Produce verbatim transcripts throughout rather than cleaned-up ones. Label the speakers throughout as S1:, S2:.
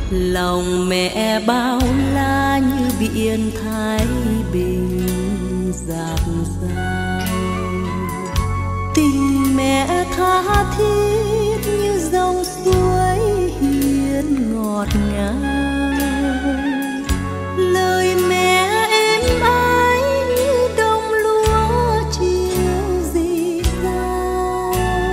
S1: Lòng mẹ bao la như biển Thái Bình dạt dào, tình mẹ tha thiết như dòng suối hiền ngọt ngào. Lời mẹ êm ái như đồng lúa chiều rì rào,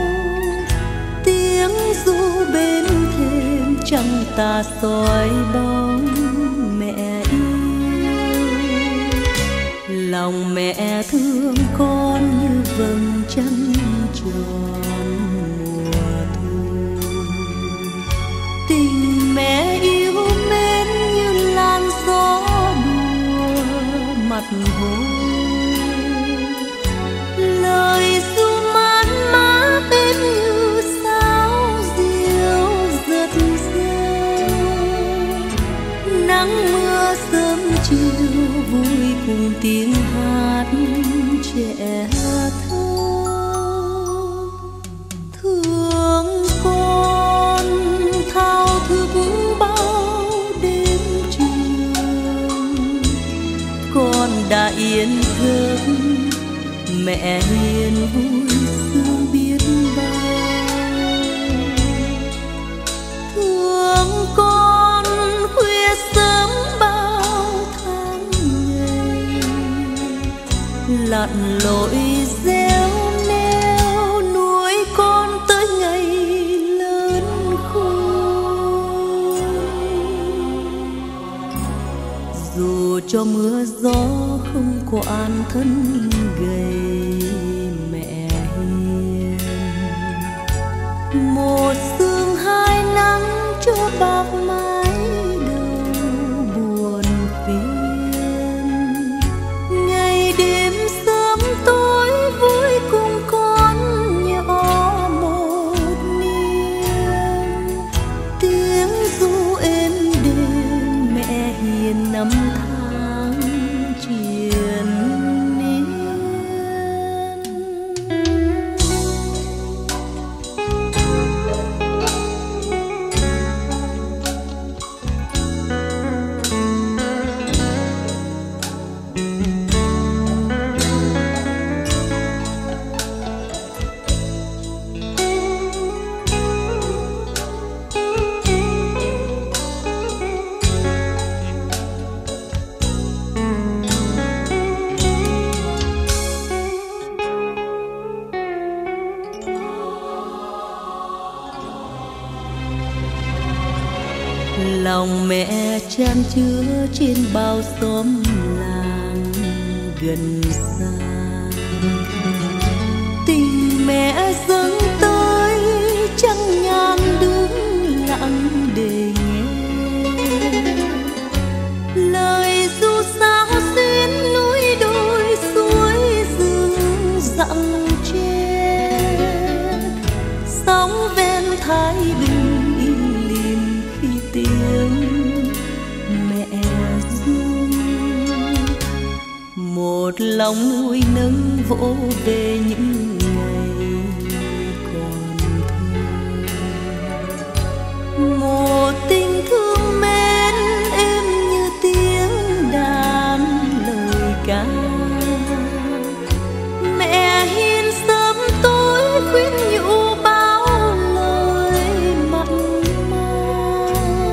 S1: tiếng ru bên thềm trăng ta soi bóng mẹ yêu. Lòng mẹ thương con như vầng trăng tròn mùa thu, tình mẹ yêu mến như làn gió đùa mặt hồ. Lời ru mát mát êm như sao diều giật giật, nắng mưa sớm chiều vui cùng tiếng hát trẻ thơ. Thương con thao thức bao đêm trường, con đã yên giấc mẹ hiền vui sướng biết bao. Thương con khuya sớm bao tháng ngày, lặn lội gieo neo nuôi con tới ngày lớn khôn. Dù cho mưa gió không quản thân gầy mẹ hiền, một sương hai nắng cho bạc mái đầu buồn phiền. Ngày đêm sớm tối vui cùng con nhỏ một niềm, tiếng ru êm đềm mẹ hiền năm tháng triền miên. Lòng mẹ chan chứa trên bao xóm làng gần xa, tình mẹ dâng tới trăng nhan đứng lặng để nghe. Lời ru sao xuyên núi đồi suối rừng rặng tre, sóng ven Thái Bình im lìm khi tiếng mẹ ru. Một lòng nuôi nấng vỗ về những ngày còn thơ, một tình thương mến êm như tiếng đàn lời ca. Mẹ hiền sớm tối khuyên nhủ bao lời mặn mà,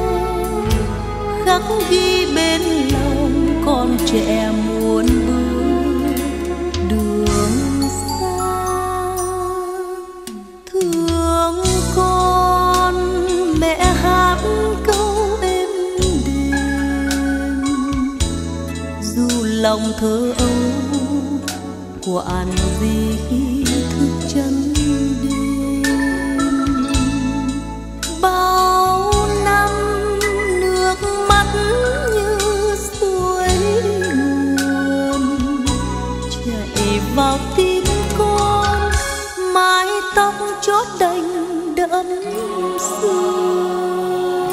S1: khắc ghi bên lòng con trẻ muốn bước đường xa. Thương con mẹ hát câu êm đềm, dù lòng thơ âu quản gì thức chân đêm. Bao năm nước mắt như suối nguồn chảy vào tim con, mái tóc chót đành đẫm sương.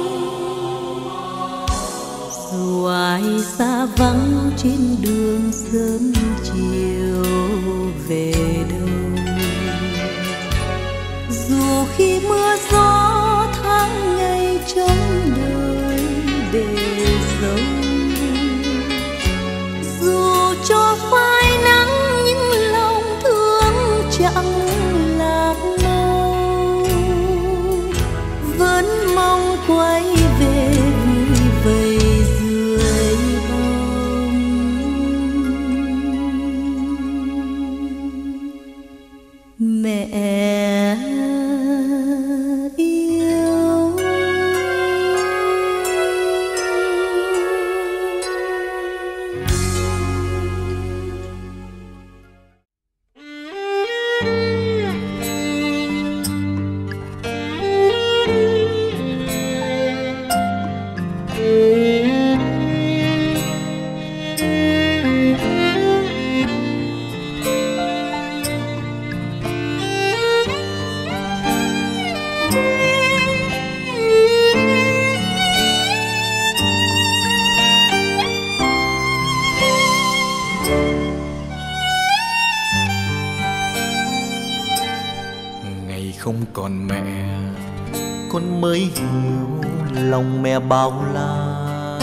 S1: Dù ai xa vắng trên đường sớm chiều về đâu, dù khi mưa gió tháng ngày trống đời lòng mẹ bao la.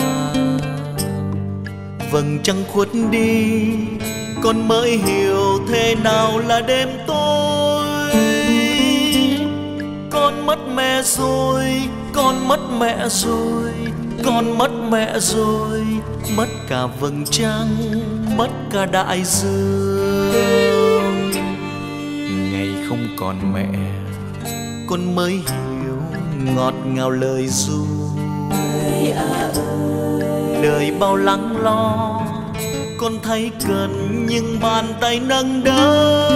S1: Vầng trăng khuất đi, con mới hiểu thế nào là đêm tối. Con mất mẹ rồi, con mất mẹ rồi, con mất mẹ rồi, mất cả vầng trăng, mất cả đại dương. Ngày không còn mẹ, con mới hiểu ngọt ngào lời ru. Đời bao lắng lo, con thấy cần nhưng bàn tay nâng đỡ.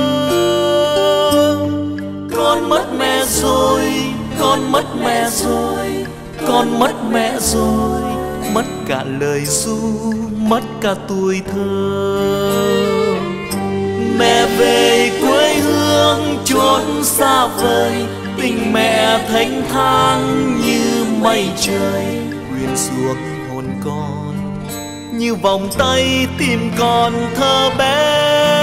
S1: Con mất mẹ rồi, con mất mẹ rồi, con mất mẹ rồi, mất cả lời ru, mất cả tuổi thơ. Mẹ về quê hương chốn xa vời, tình mẹ thênh thang như mây trời. Quyện xuống hồn con như vòng tay tìm con thơ bé.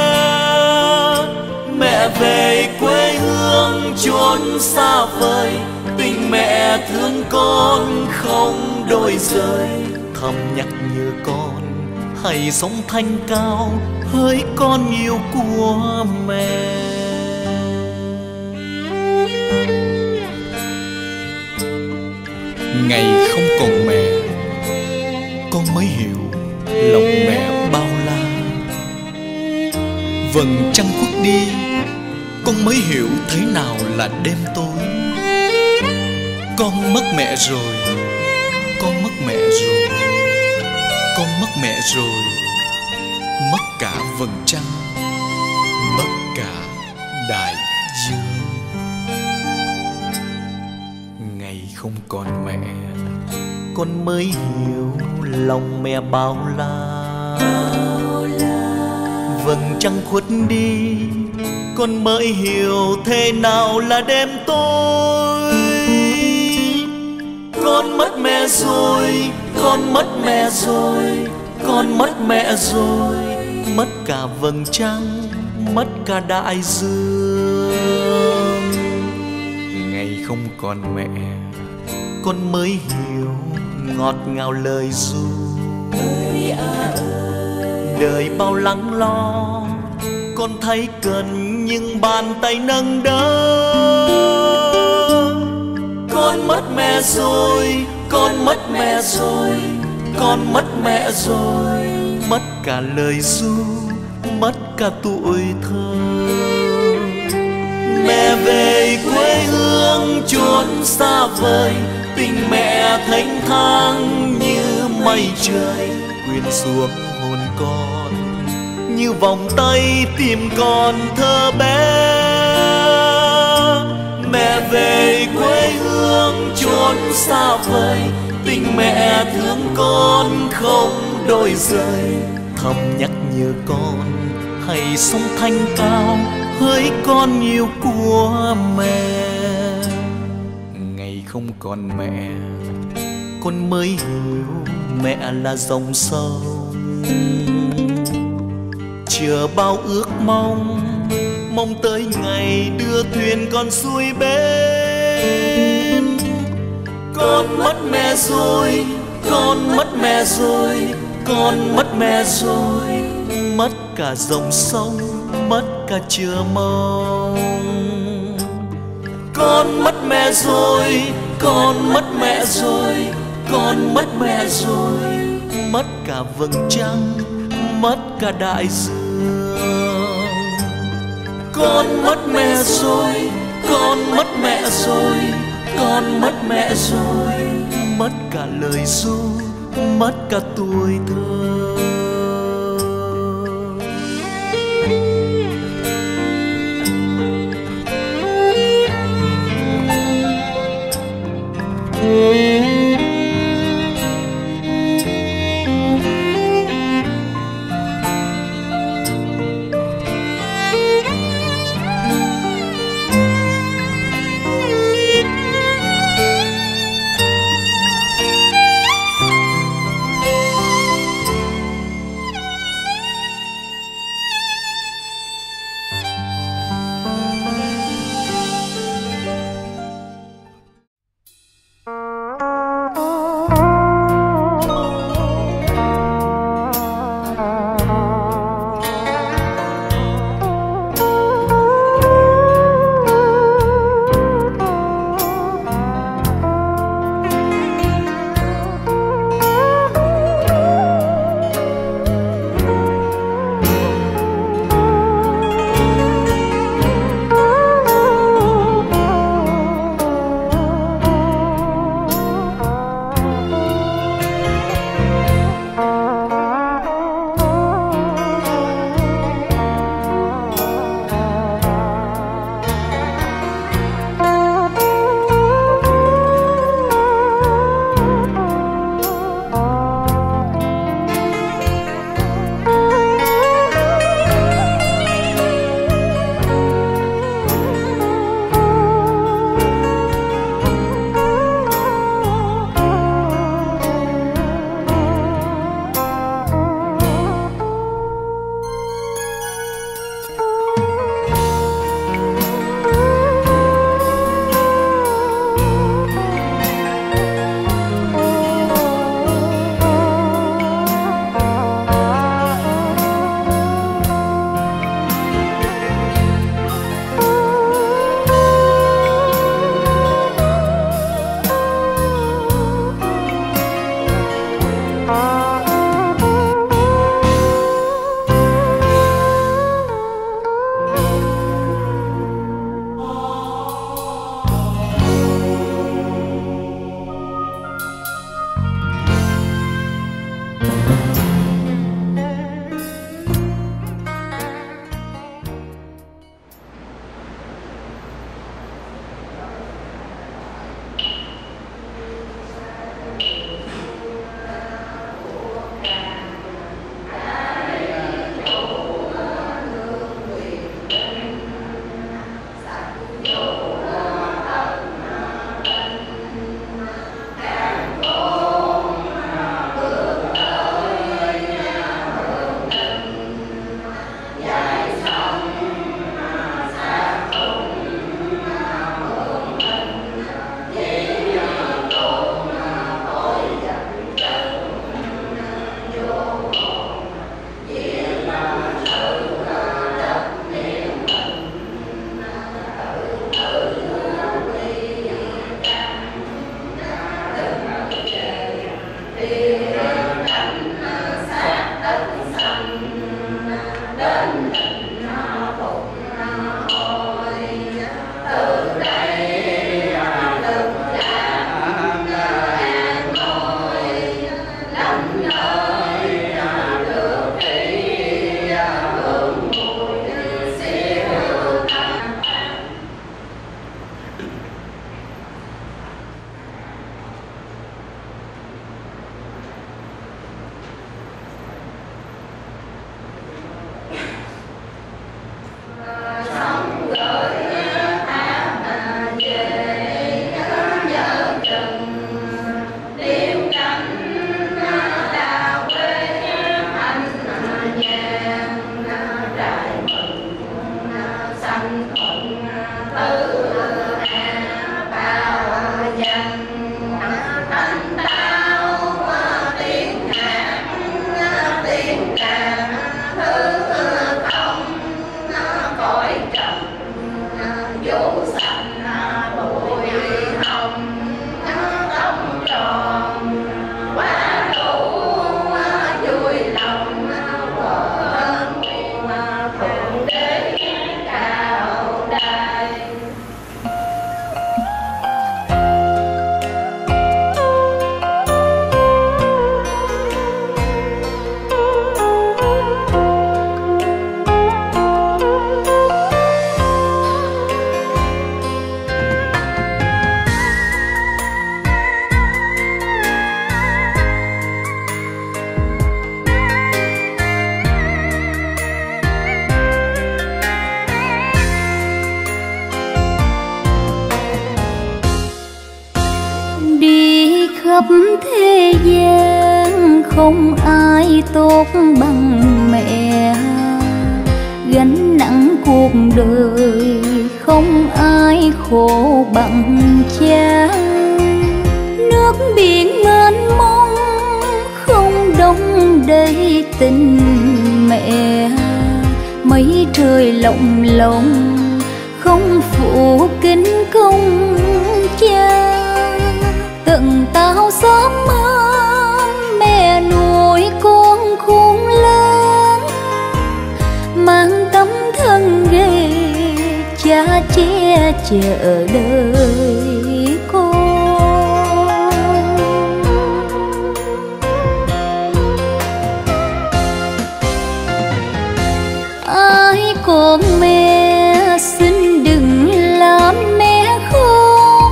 S1: Mẹ về quê hương chốn xa vời, tình mẹ thương con không đổi rời. Thầm nhắc nhở con hãy sống thanh cao hỡi con yêu của mẹ. Ngày không còn mẹ, con mới hiểu lòng mẹ bao la. Vầng trăng khuất đi, con mới hiểu thế nào là đêm tối. Con mất mẹ rồi, con mất mẹ rồi, con mất mẹ rồi, mất cả vầng trăng, mất cả đại dương. Ngày không còn mẹ, con mới hiểu lòng mẹ bao la. Vầng trăng khuất đi, con mới hiểu thế nào là đêm tối. Con mất mẹ rồi, con mất mẹ rồi, con mất mẹ rồi, mất cả vầng trăng, mất cả đại dương. Ngày không còn mẹ, con mới hiểu ngọt ngào lời ru. Đời bao lắng lo, con thấy cần nhưng bàn tay nâng đỡ. Con mất mẹ rồi, con mất mẹ rồi, con mất mẹ rồi, mất cả lời ru, mất cả tuổi thơ. Mẹ về quê hương chốn xa vời, tình mẹ thênh thang như mây trời. Quyện xuống hồn con như vòng tay tìm con thơ bé. Mẹ về quê hương chốn xa vời, tình mẹ thương con không đổi rời. Thầm nhắc nhở con hãy sống thanh cao hỡi con yêu của mẹ. Ngày không còn mẹ, con mới hiểu mẹ là dòng sông. Chờ bao ước mong, mong tới ngày đưa thuyền con xuôi bên. Con mất mẹ rồi, con mất mẹ rồi, con mất mẹ rồi, mất cả dòng sông, mất cả chờ mong. Con mất mẹ rồi, con mất mẹ rồi, con mất mẹ rồi, mất cả vầng trăng, mất cả đại dương. Con mất mẹ rồi, con mất mẹ rồi, con mất mẹ rồi, mất cả lời ru, mất cả tuổi thơ.
S2: khắp thế gian không ai tốt bằng mẹ, gánh nặng cuộc đời không ai khổ bằng cha. Nước biển mênh mông không đong đầy tình mẹ, mấy trời lộng lộng không phụ kính công cha. Tận tao sớm mơ mẹ nuôi con khôn lớn, mang tấm thân ghê cha che chở đời con. Ai con mẹ xin đừng làm mẹ khóc,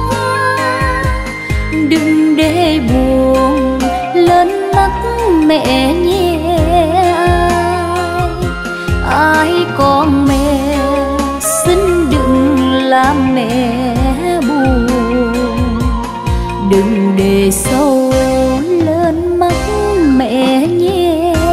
S2: đừng để buồn lên mắt mẹ nhé. Ai con mẹ xin đừng làm mẹ buồn, đừng để sâu lên mắt mẹ nhé.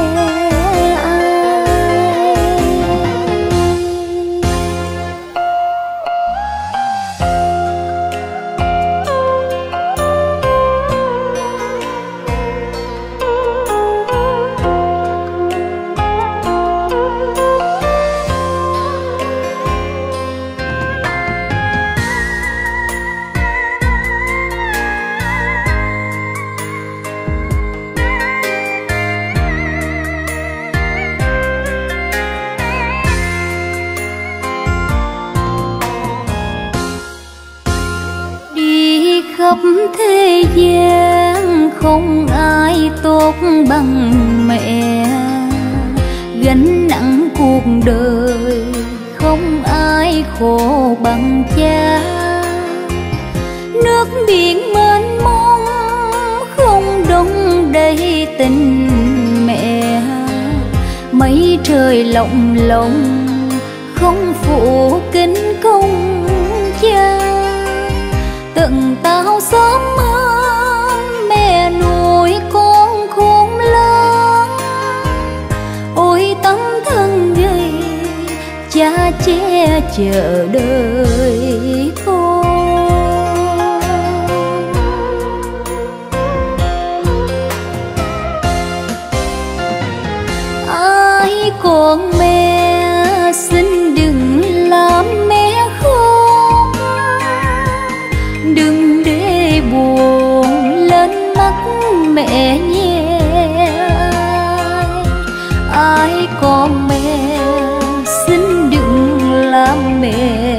S2: Khắp thế gian không ai tốt bằng mẹ, gánh nặng cuộc đời không ai khổ bằng cha. Nước biển mênh mông không đong đầy tình mẹ, mấy trời lộng lộng không phụ kính công cha. Tận tao sớm mơ mẹ nuôi con khôn lớn, ôi tấm thân gầy cha che chở đời con. Ai con mẹ xin đừng làm mẹ khóc, đừng để buồn lên mắt mẹ nhé. Ai con mẹ xin đừng làm mẹ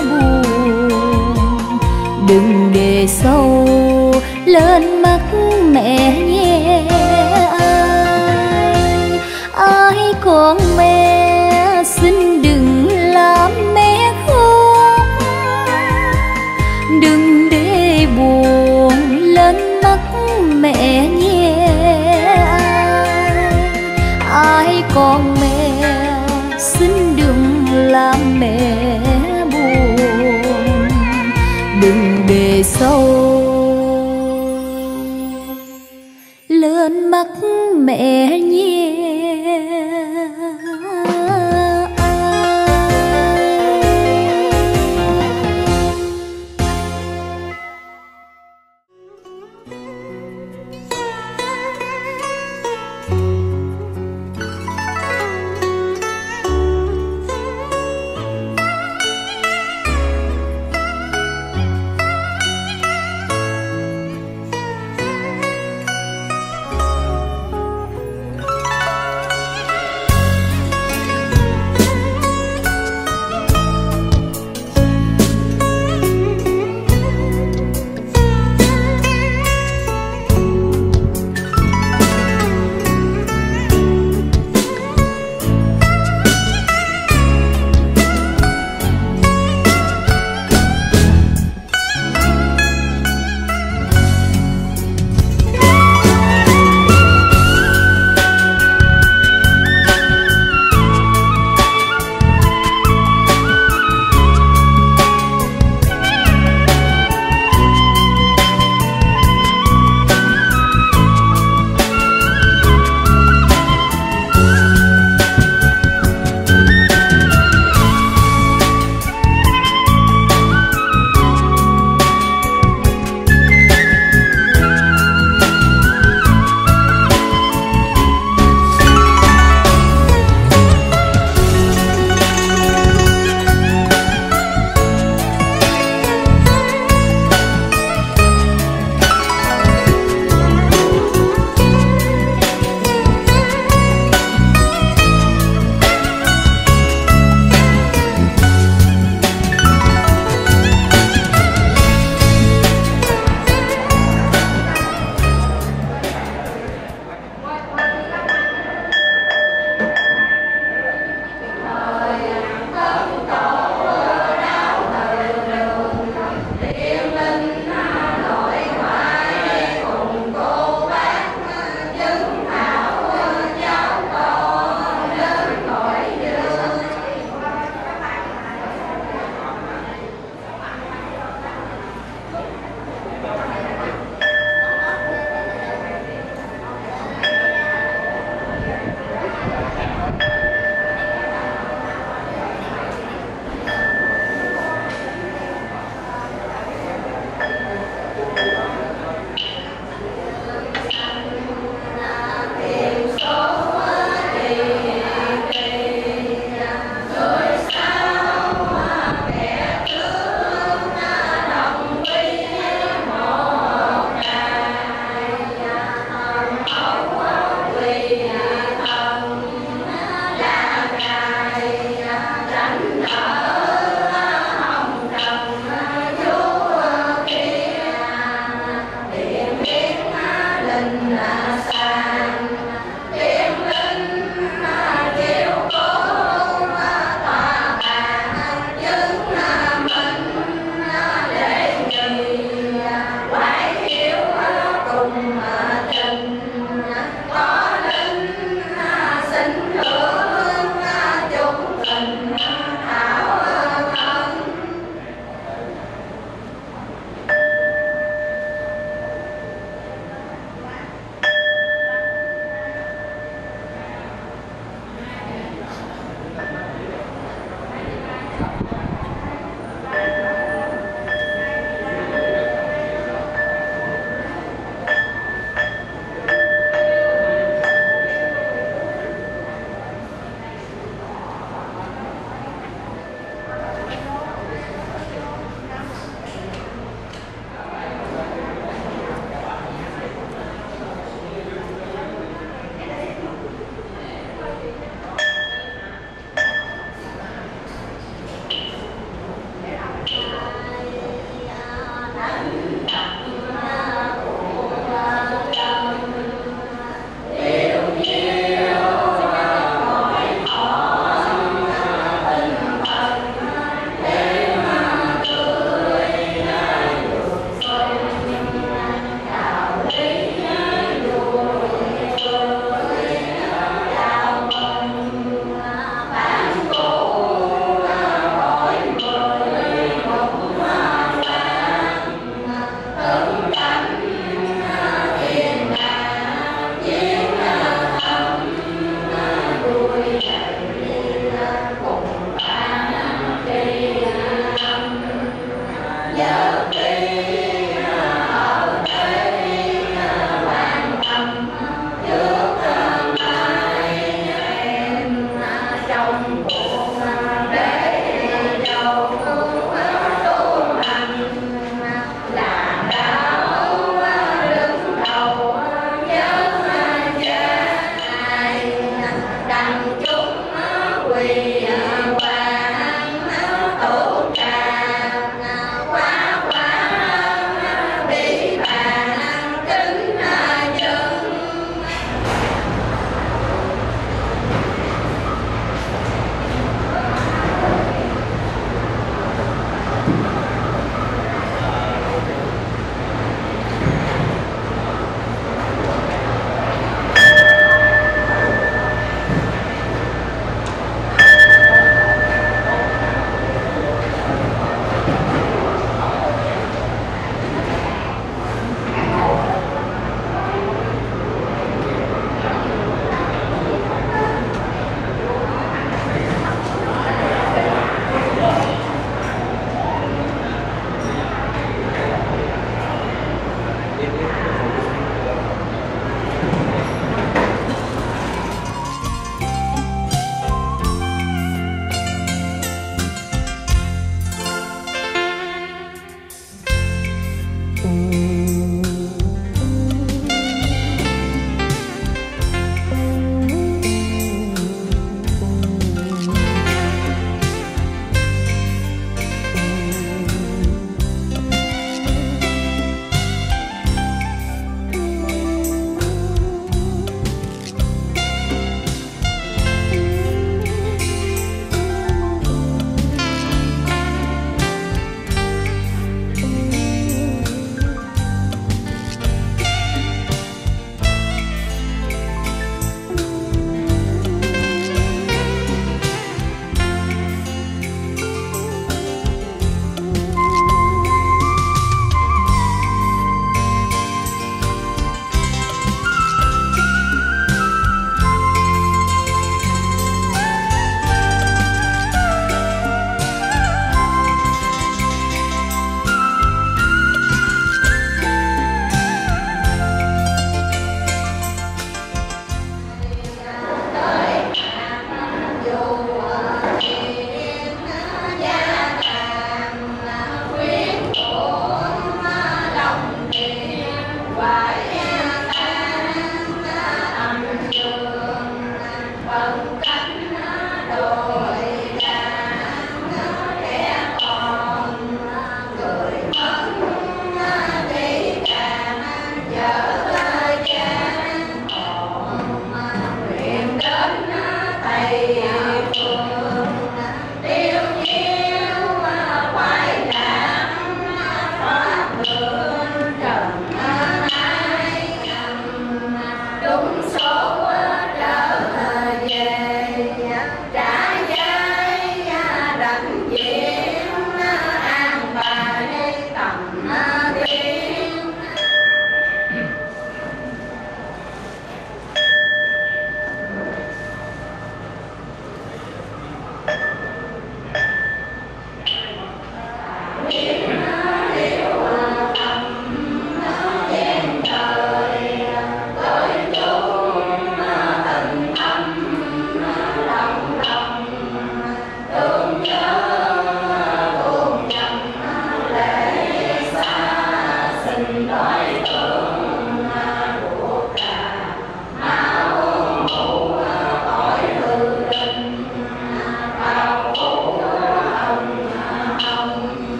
S2: buồn, đừng để sâu lên mắt mẹ nhé. Ai, ai con mẹ xin đừng làm mẹ khóc, đừng để buồn lên mắt mẹ nhé. Ai con mẹ xin đừng làm mẹ buồn, đừng để sâu lên mắt mẹ nhé.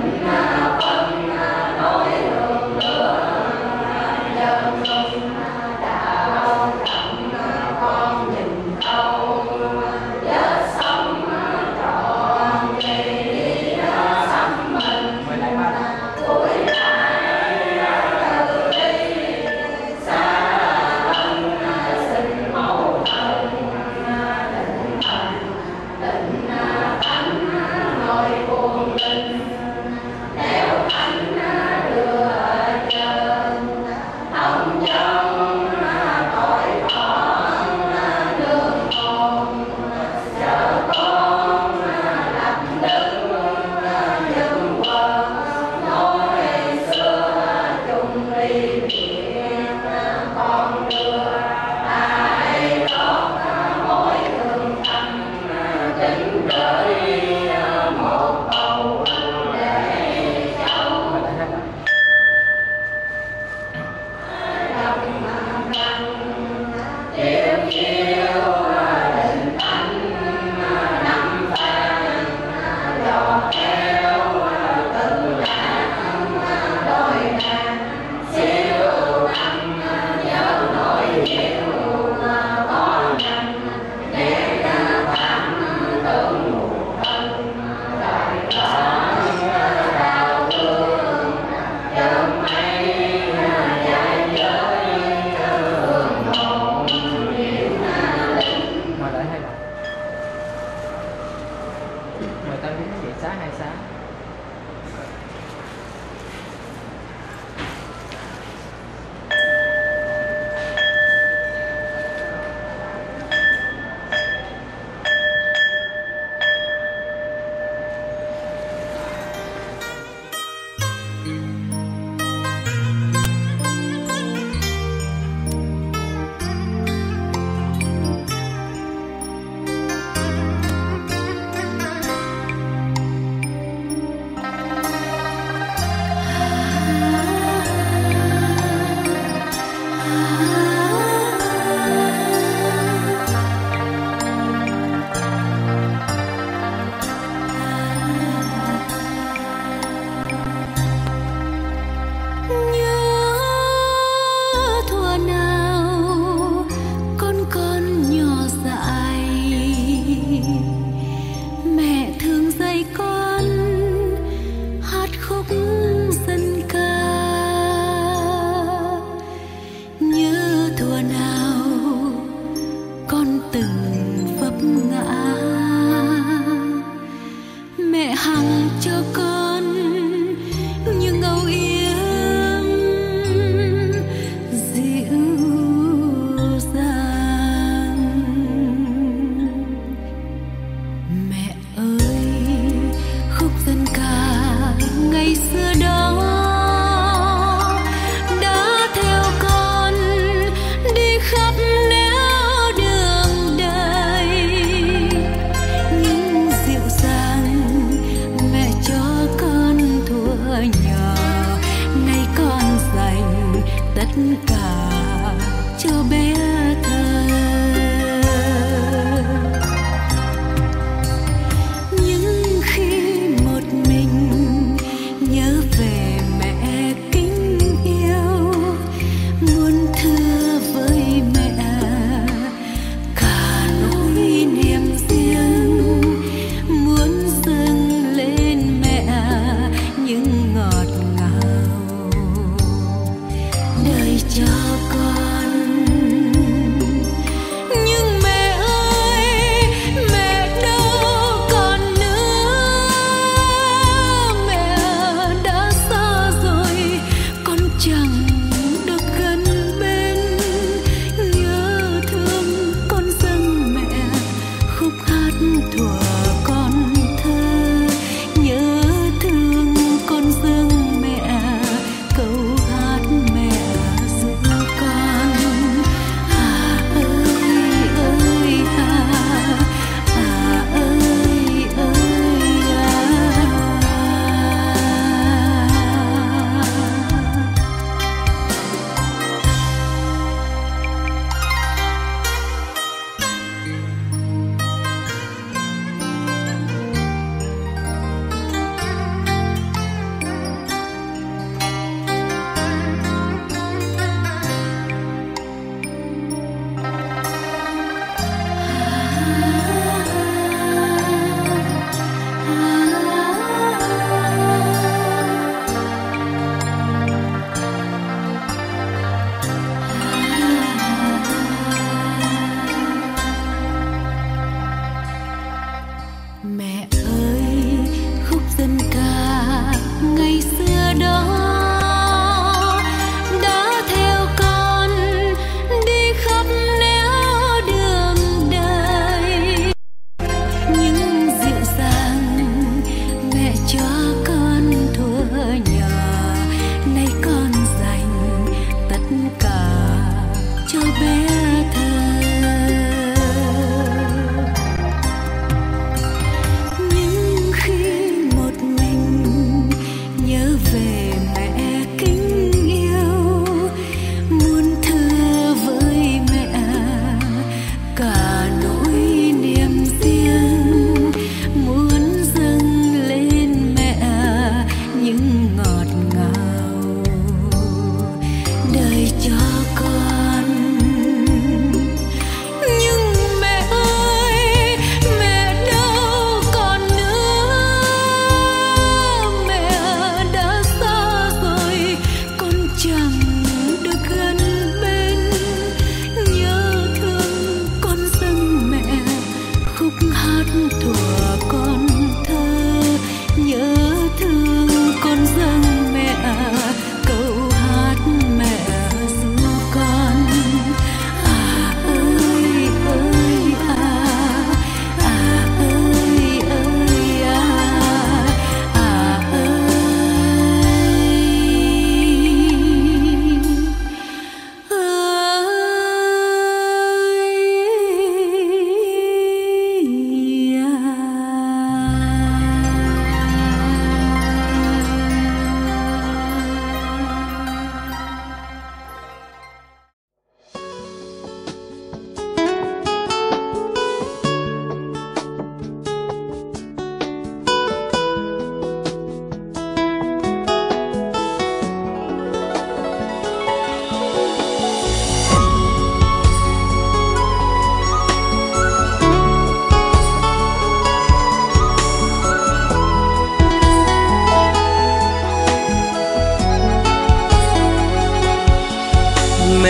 S3: Nếu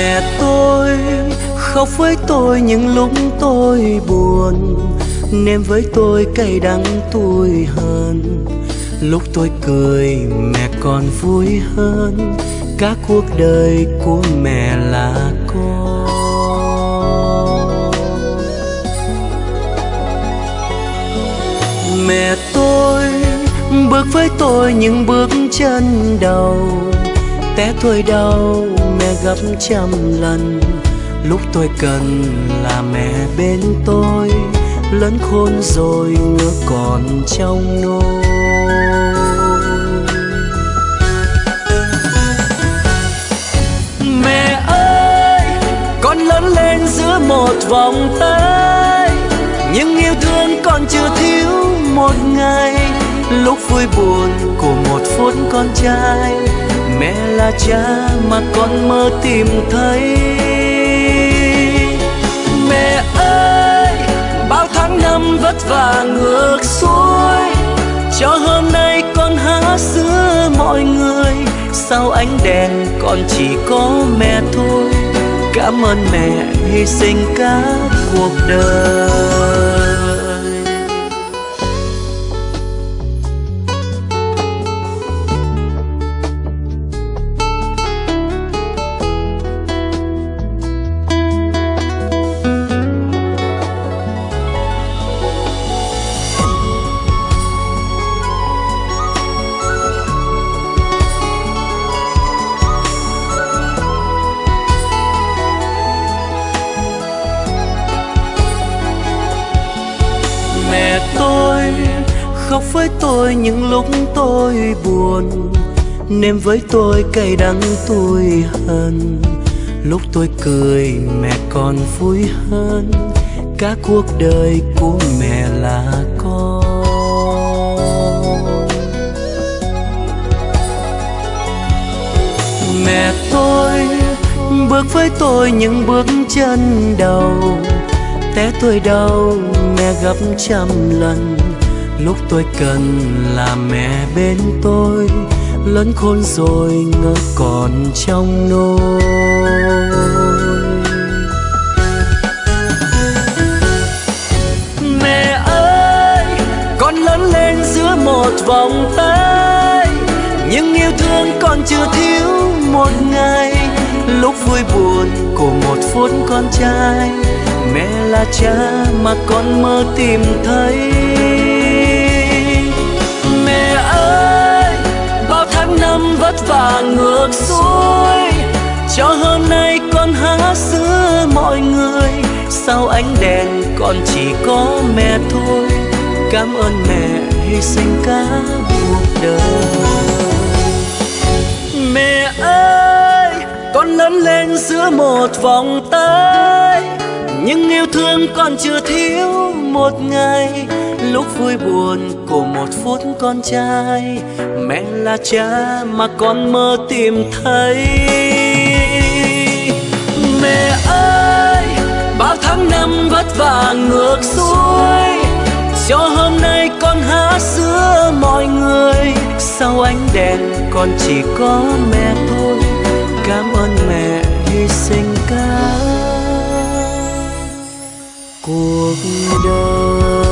S1: Mẹ tôi khóc với tôi những lúc tôi buồn, nếm với tôi cay đắng tủi hờn. Lúc tôi cười mẹ còn vui hơn, cả cuộc đời của mẹ là con. Mẹ tôi bước với tôi những bước chân đầu, té tôi đau mẹ gấp trăm lần. Lúc tôi cần là mẹ bên tôi, lớn khôn rồi ngỡ còn trong nôi. Mẹ ơi, con lớn lên giữa một vòng tay, nhưng yêu thương con chưa thiếu một ngày. Lúc vui buồn của một phút con trai, mẹ là cha mà con mơ tìm thấy. Mẹ ơi, bao tháng năm vất vả ngược xuôi, cho hôm nay con há giữa mọi người. Sau ánh đèn con chỉ có mẹ thôi, cảm ơn mẹ hy sinh cả cuộc đời. Khóc với tôi những lúc tôi buồn, nếm với tôi cay đắng tủi hờn. Lúc tôi cười mẹ còn vui hơn, cả cuộc đời của mẹ là con. Mẹ tôi bước với tôi những bước chân đầu, té tôi đau mẹ gấp trăm lần. Lúc tôi cần là mẹ bên tôi, lớn khôn rồi ngỡ còn trong nôi. Mẹ ơi, con lớn lên giữa một vòng tay, nhưng yêu thương con chưa thiếu một ngày. Lúc vui buồn của một phút con trai, mẹ là cha mà con mơ tìm thấy. Mẹ ơi, bao tháng năm vất vả ngược xuôi, cho hôm nay con há giữa mọi người. Sau ánh đèn con chỉ có mẹ thôi, cảm ơn mẹ hy sinh cả cuộc đời. Mẹ ơi, con lớn lên giữa một vòng tay, nhưng yêu thương con chưa thiếu một ngày. Lúc vui buồn của một phút con trai, mẹ là cha mà con mơ tìm thấy. Mẹ ơi, bao tháng năm vất vả ngược xuôi, cho hôm nay con há giữa mọi người. Sau ánh đèn con chỉ có mẹ thôi, cảm ơn mẹ hy sinh cả cuộc đời.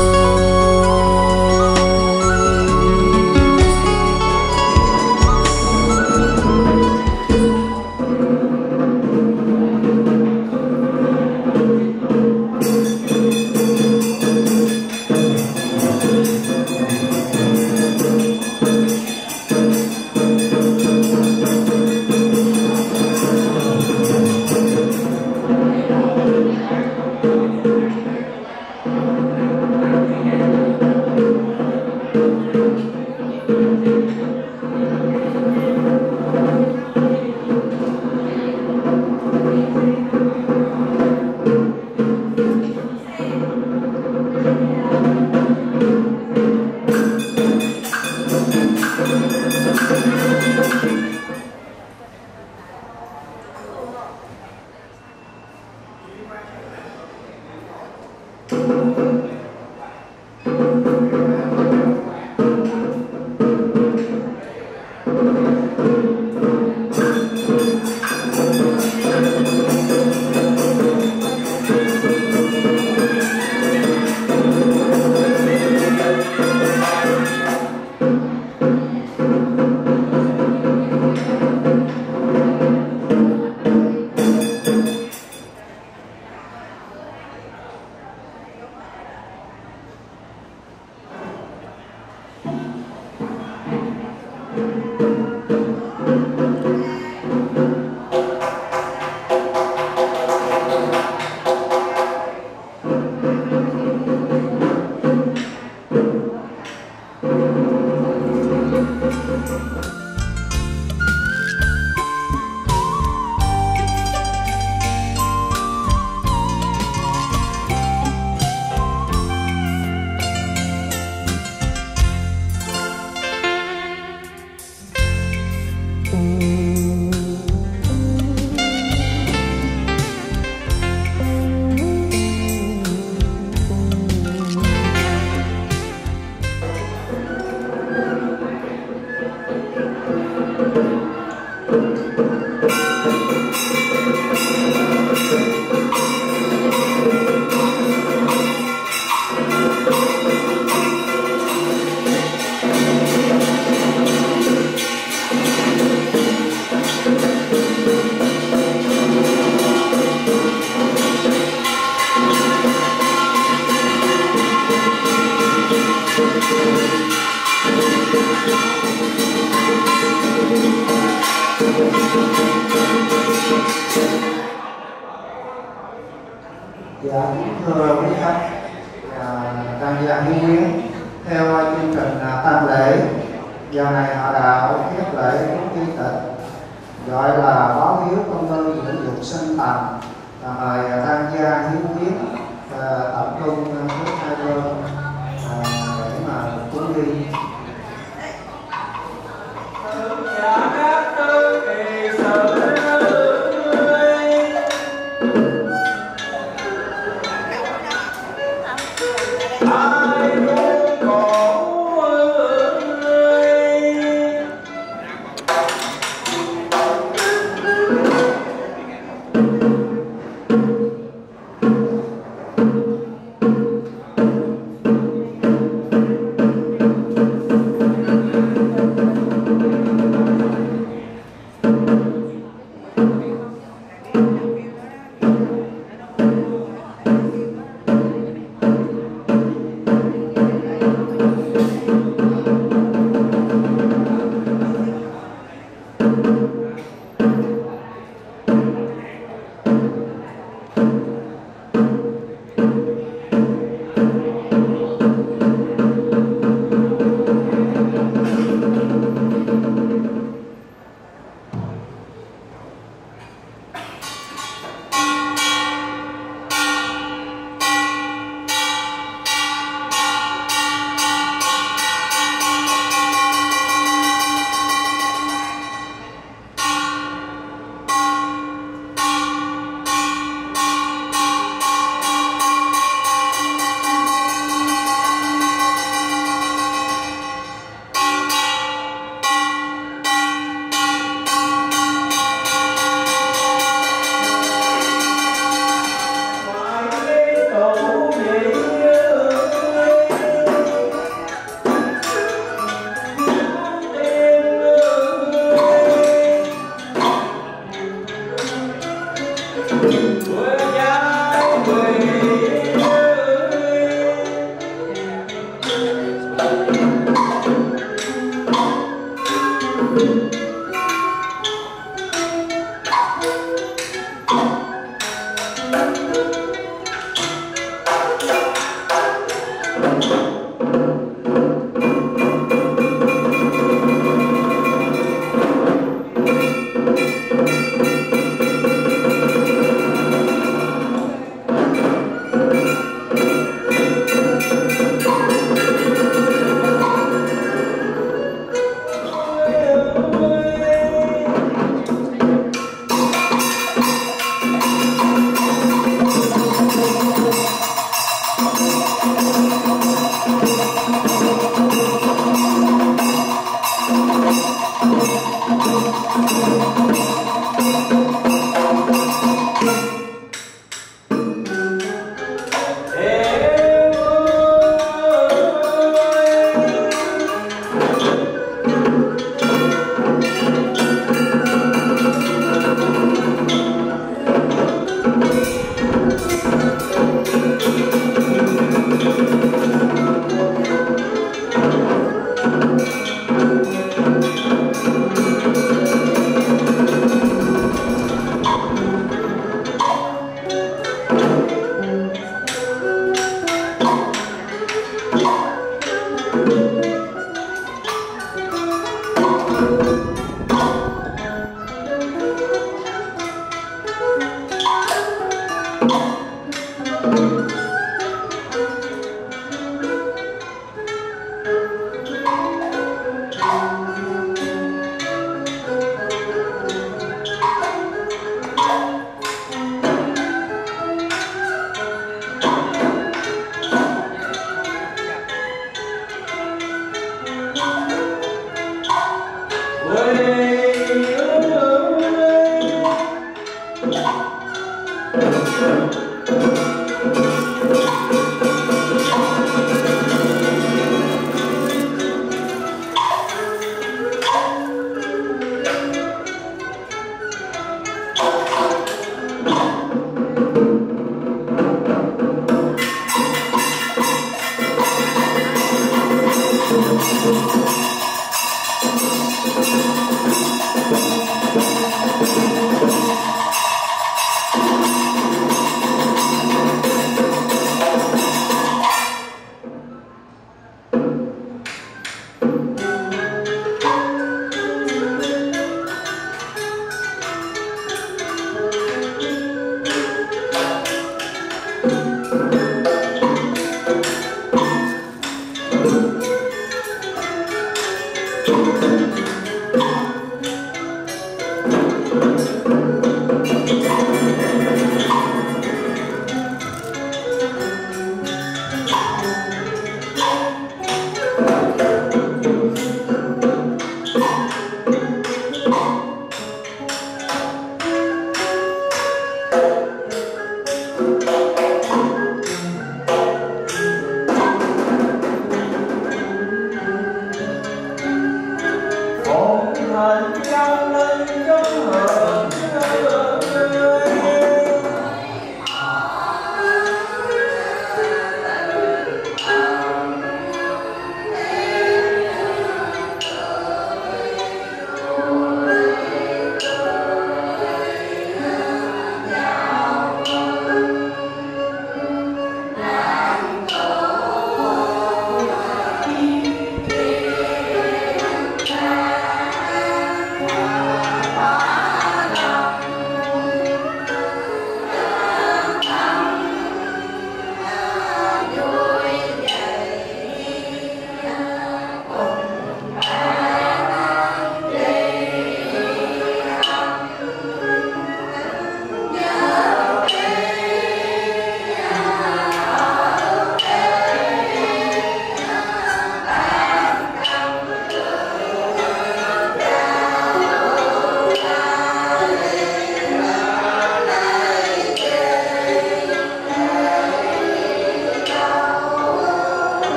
S3: Dạ, thưa quý khách, đàn gia Hiếu Quyến theo chương trình tang lễ, giờ này họ đạo thiết lễ cúng tri tịch gọi là báo hiếu công tư dưỡng dục sinh tầm. Mời đàn gia Hiếu Quyến tập trung với hai bên để mà cúng đi.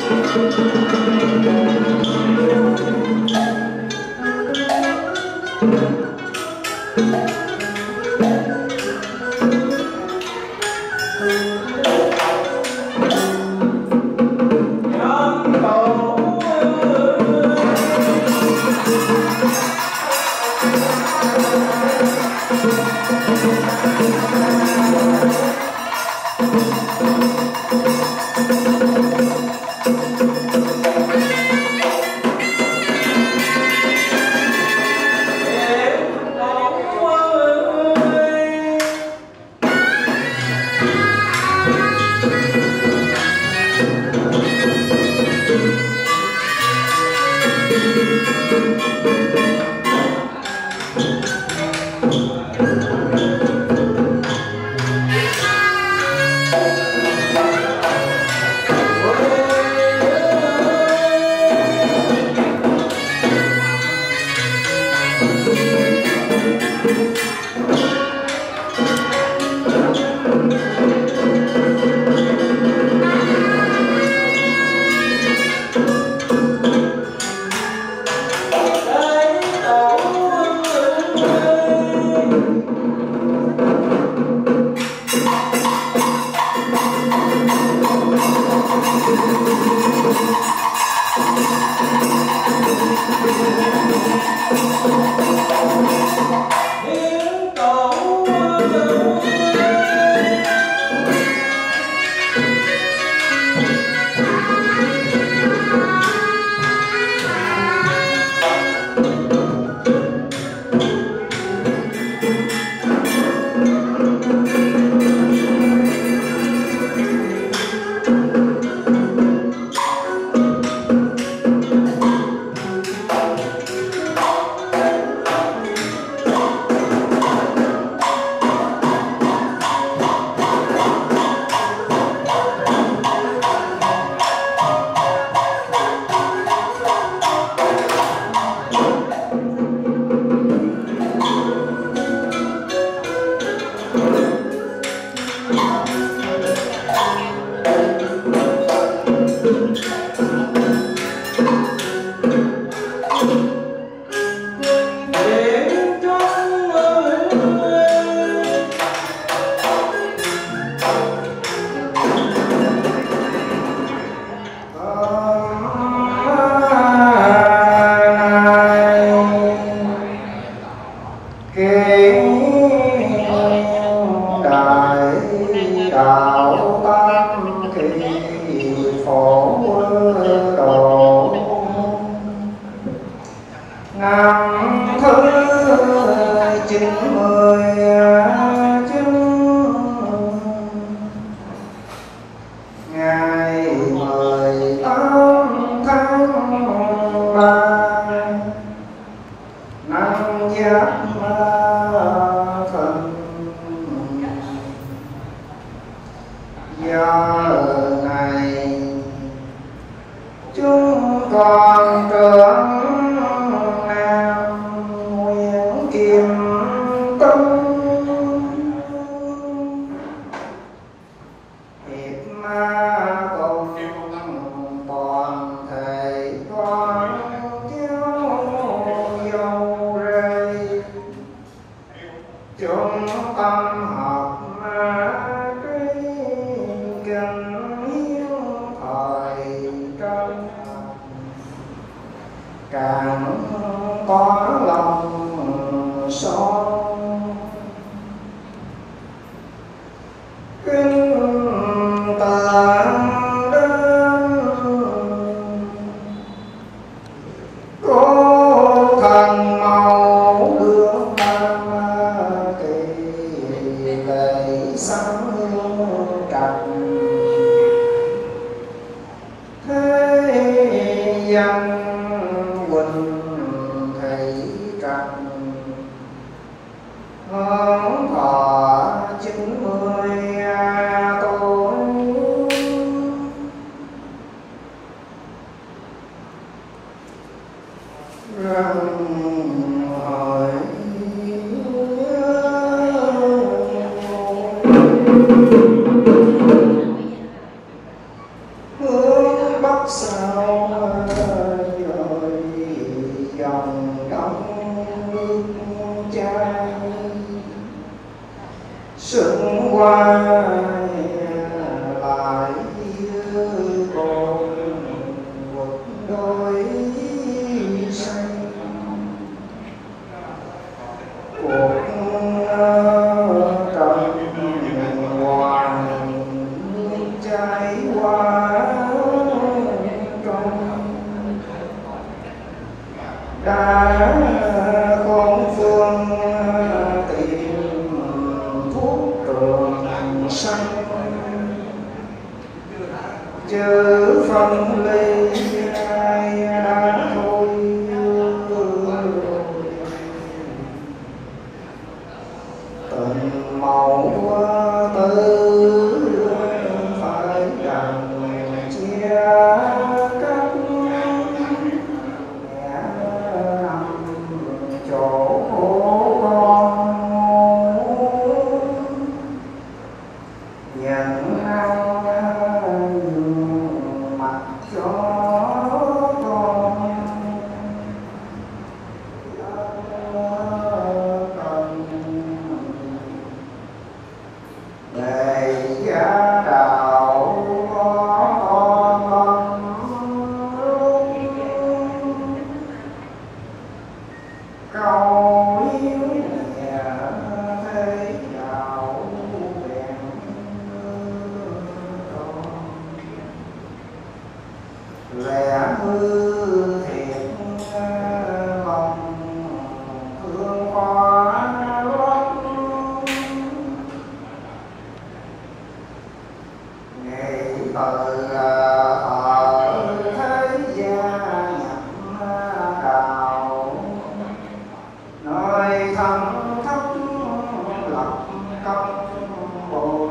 S3: hướng bắc lại còn một đôi xanh cuộc trần hoàng trái qua trong đã con phương tìm thuốc trường sanh chớ phân ly ai đã thôi tình mẫu tư phải rằng chia cắt mẹ nằm chỗ con nhận ăn nhường mặt cho con để giá đạo con câu yếu nhẹ thế đạo bèn lẽ hư thiệt lòng thương hoa lót ngày từ ở thế gian nhập đạo nơi thâm thấp lập công bồi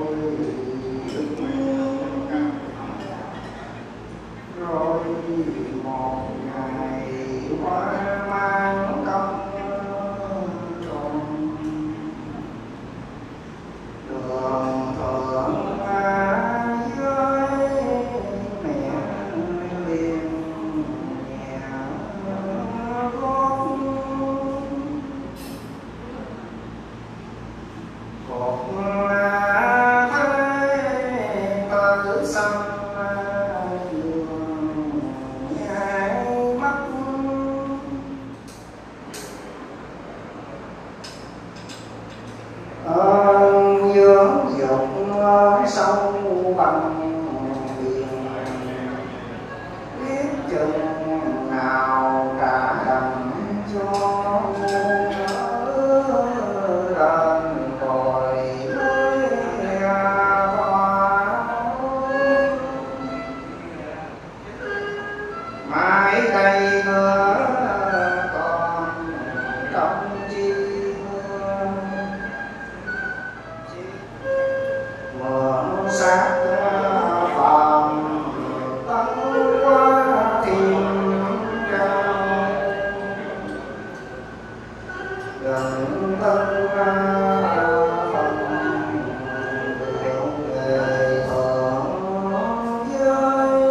S3: rồi một ngày qua mang công tròn đường thượng dưới mẹ liền nhà con một thế tự sanh mắt ơn dưỡng dục sâu bằng biển biết chừng nào cả đành cho lên rồi mới thoa mãi đây nữa còn trong chi mượn sát phàm tấn qua thiên cao gần tân phần đường về thượng giới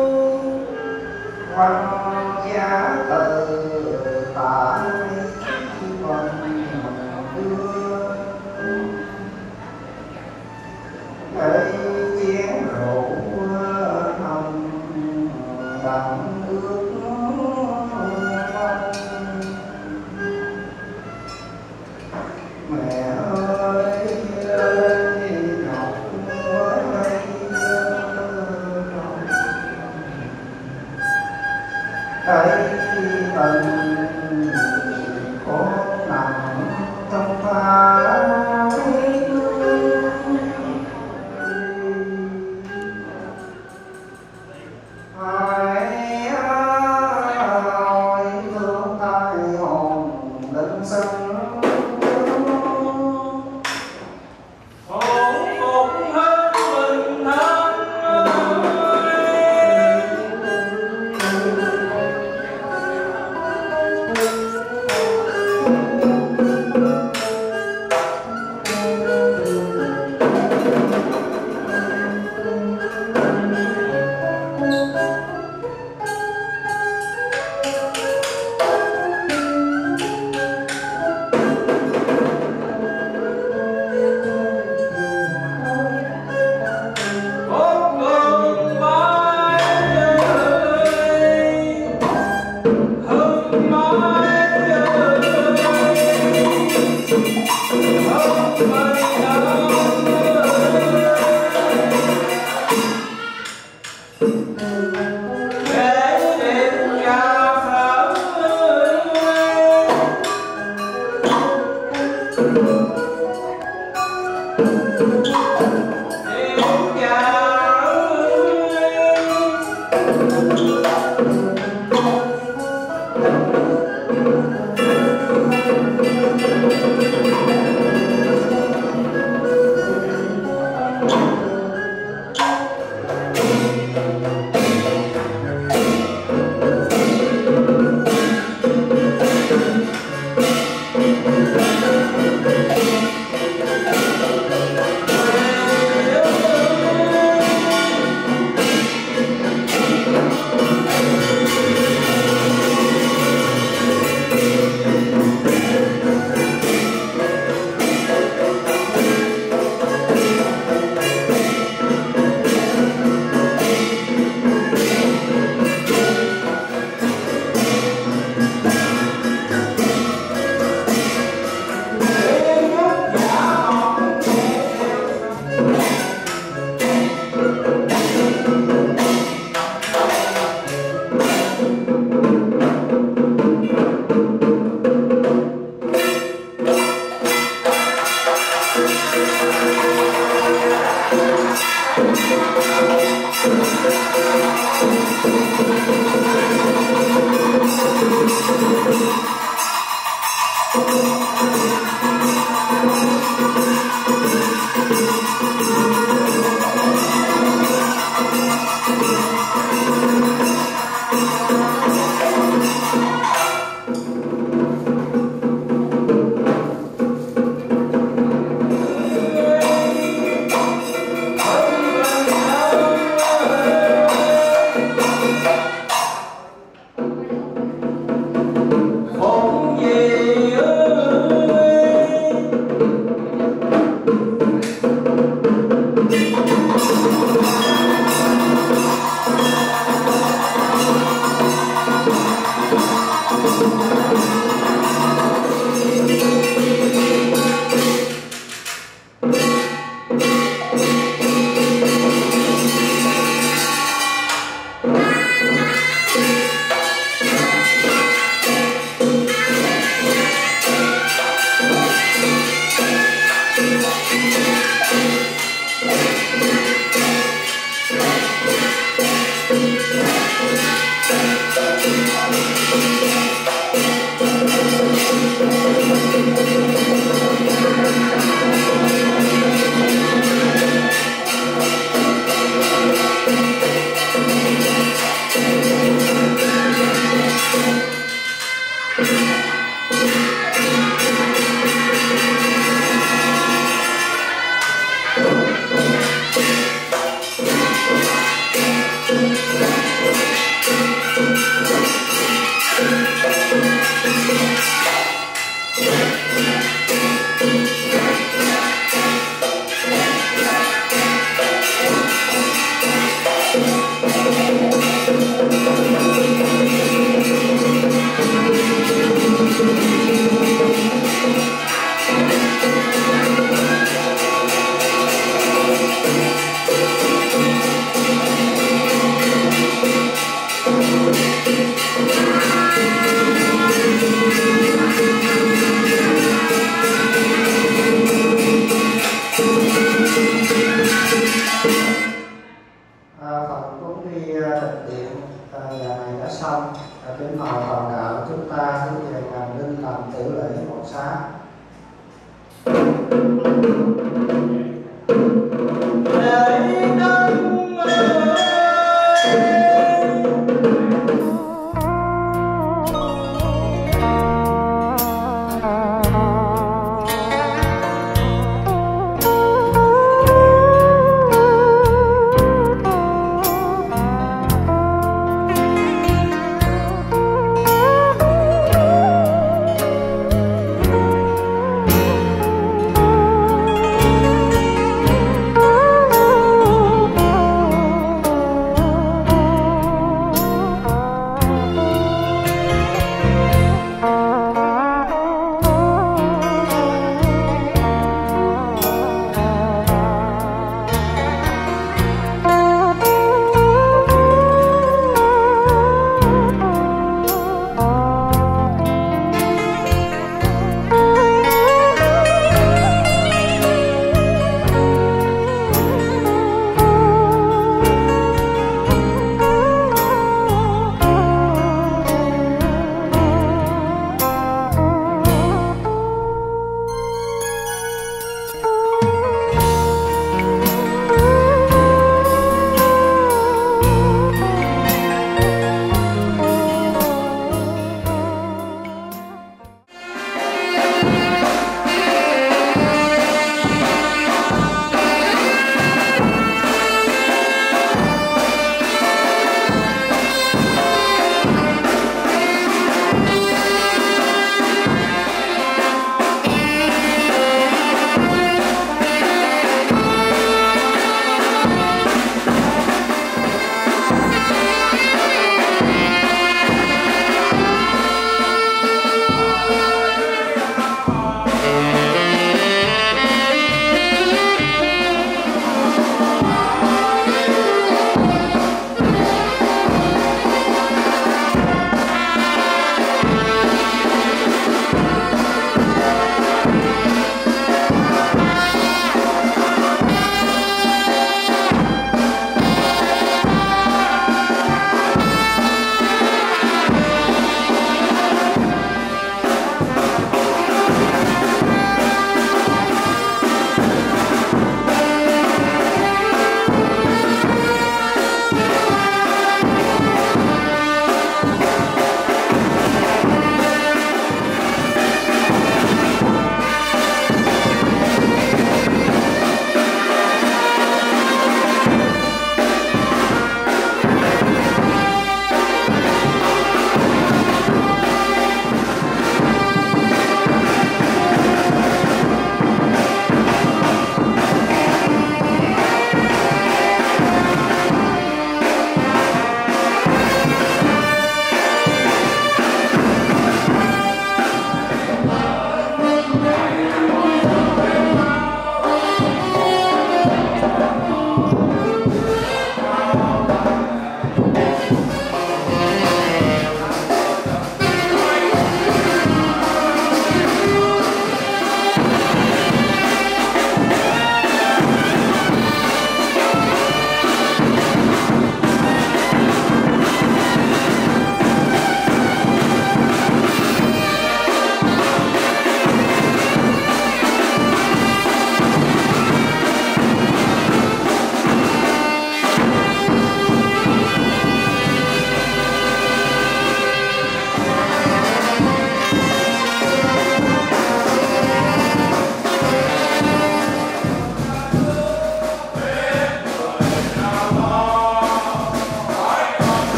S3: quan giá từ tại phần đưa gây chiến
S4: Phóng về ơi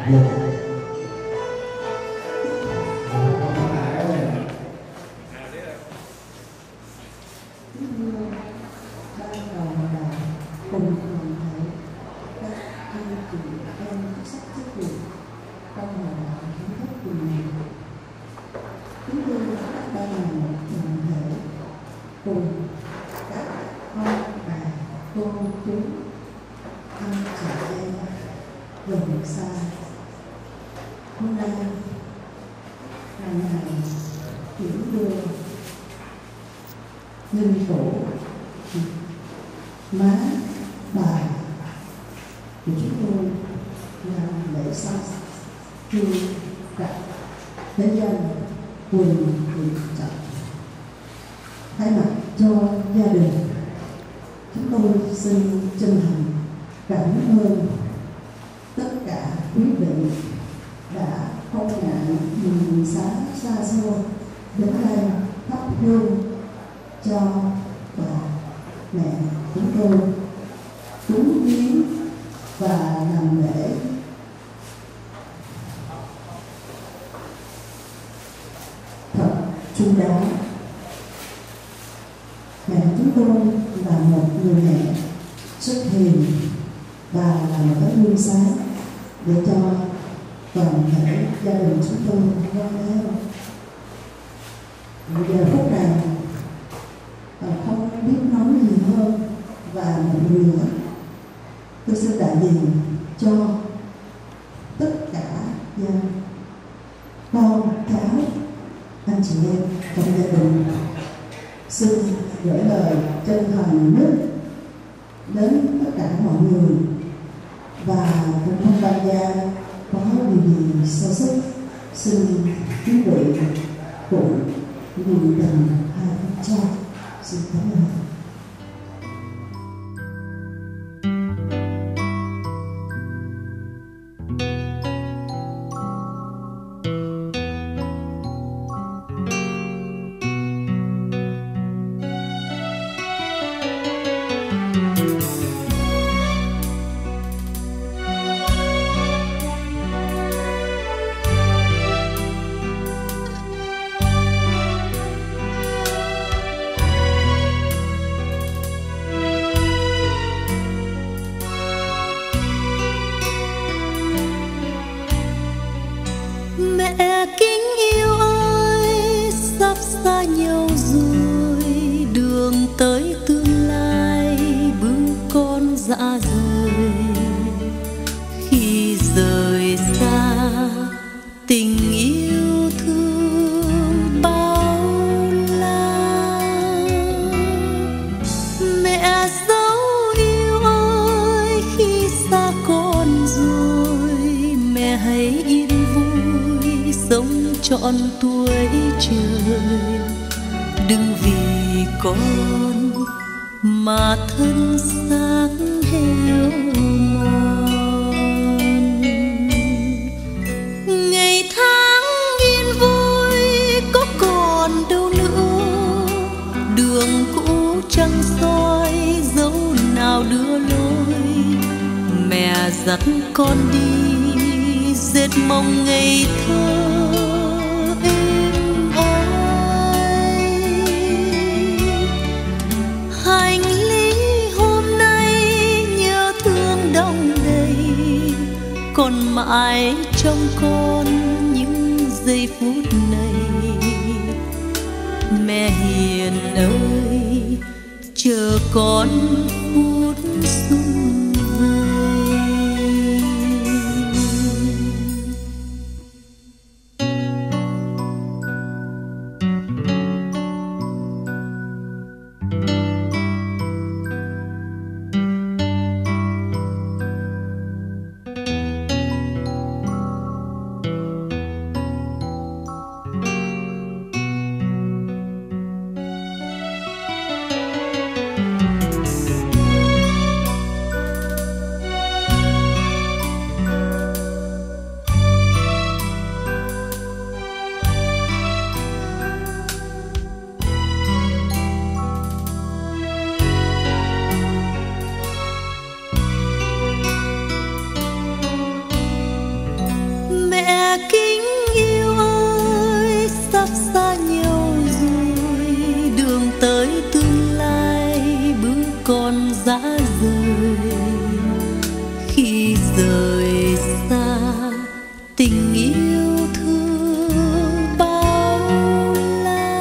S4: lực. Linh phủ má bà của chúng tôi làm lễ xong khi đặt đến dân Quỳnh Thị Trọng. Thay mặt cho gia đình, chúng tôi xin chân thành cảm ơn tất cả quý vị đã không ngại đường xá xa xôi đến đây thắp hương cho bà mẹ chúng tôi cúng viếng và làm lễ. Thật chu đáo. Mẹ chúng tôi là một người mẹ rất hiền và là một tấm gương sáng để cho toàn thể gia đình chúng tôi noi theo. Giờ phút này không biết nói gì hơn và một điều nữa, tôi xin đại diện cho tất cả gia con cháu anh chị em trong gia đình xin gửi lời chân thành nhất đến tất cả mọi người, và cũng không ban gia có điều gì sơ xuất, xin quý vị cũng nhìn tình hai con trai. Xin cảm ơn.
S1: Dạ rời khi rời xa tình yêu thương bao la. Mẹ dấu yêu ơi, khi xa con rồi mẹ hãy yên vui sống trọn tuổi trời. Đừng vì con mà thân xác heo mòn. Ngày tháng yên vui có còn đâu nữa, đường cũ trăng soi dấu nào đưa lối. Mẹ dắt con đi dệt mong ngày thơ êm ái. Hành lý hôm nay nhớ thương đong đầy, còn mãi trong con những giây phút này. Mẹ hiền ơi, chờ con phút xuân về.
S2: tình yêu thương bao la.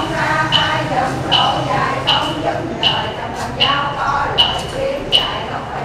S5: Hãy subscribe cho kênh Ghiền Mì Gõ để không bỏ lỡ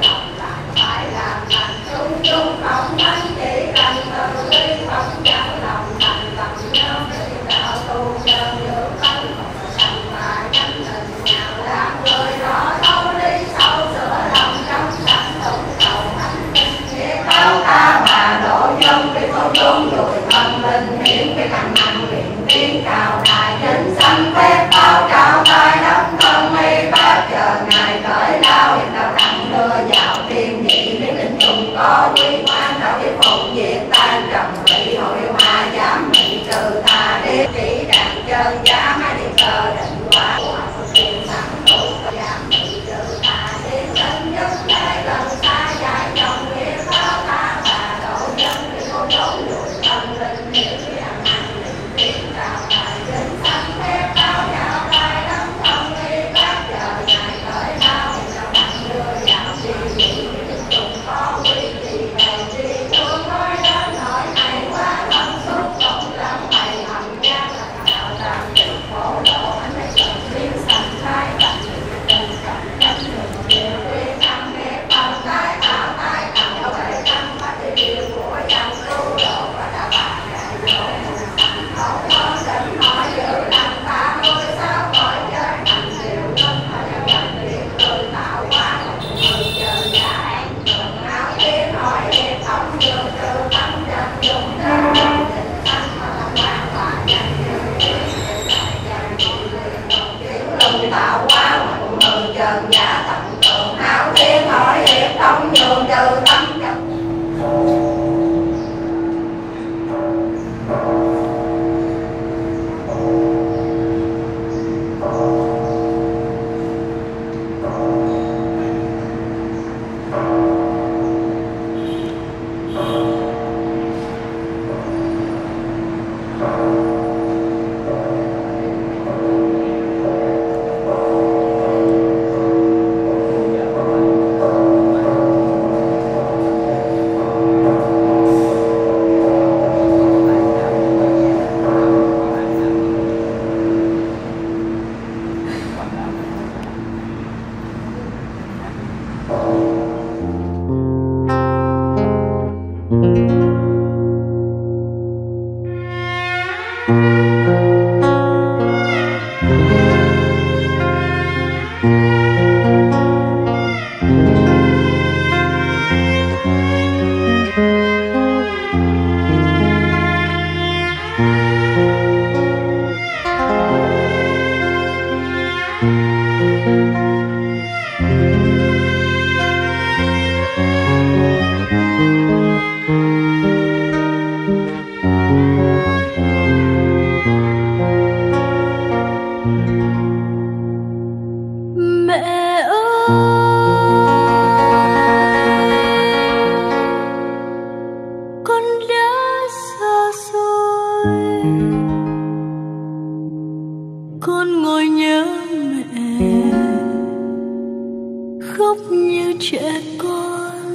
S2: như trẻ con.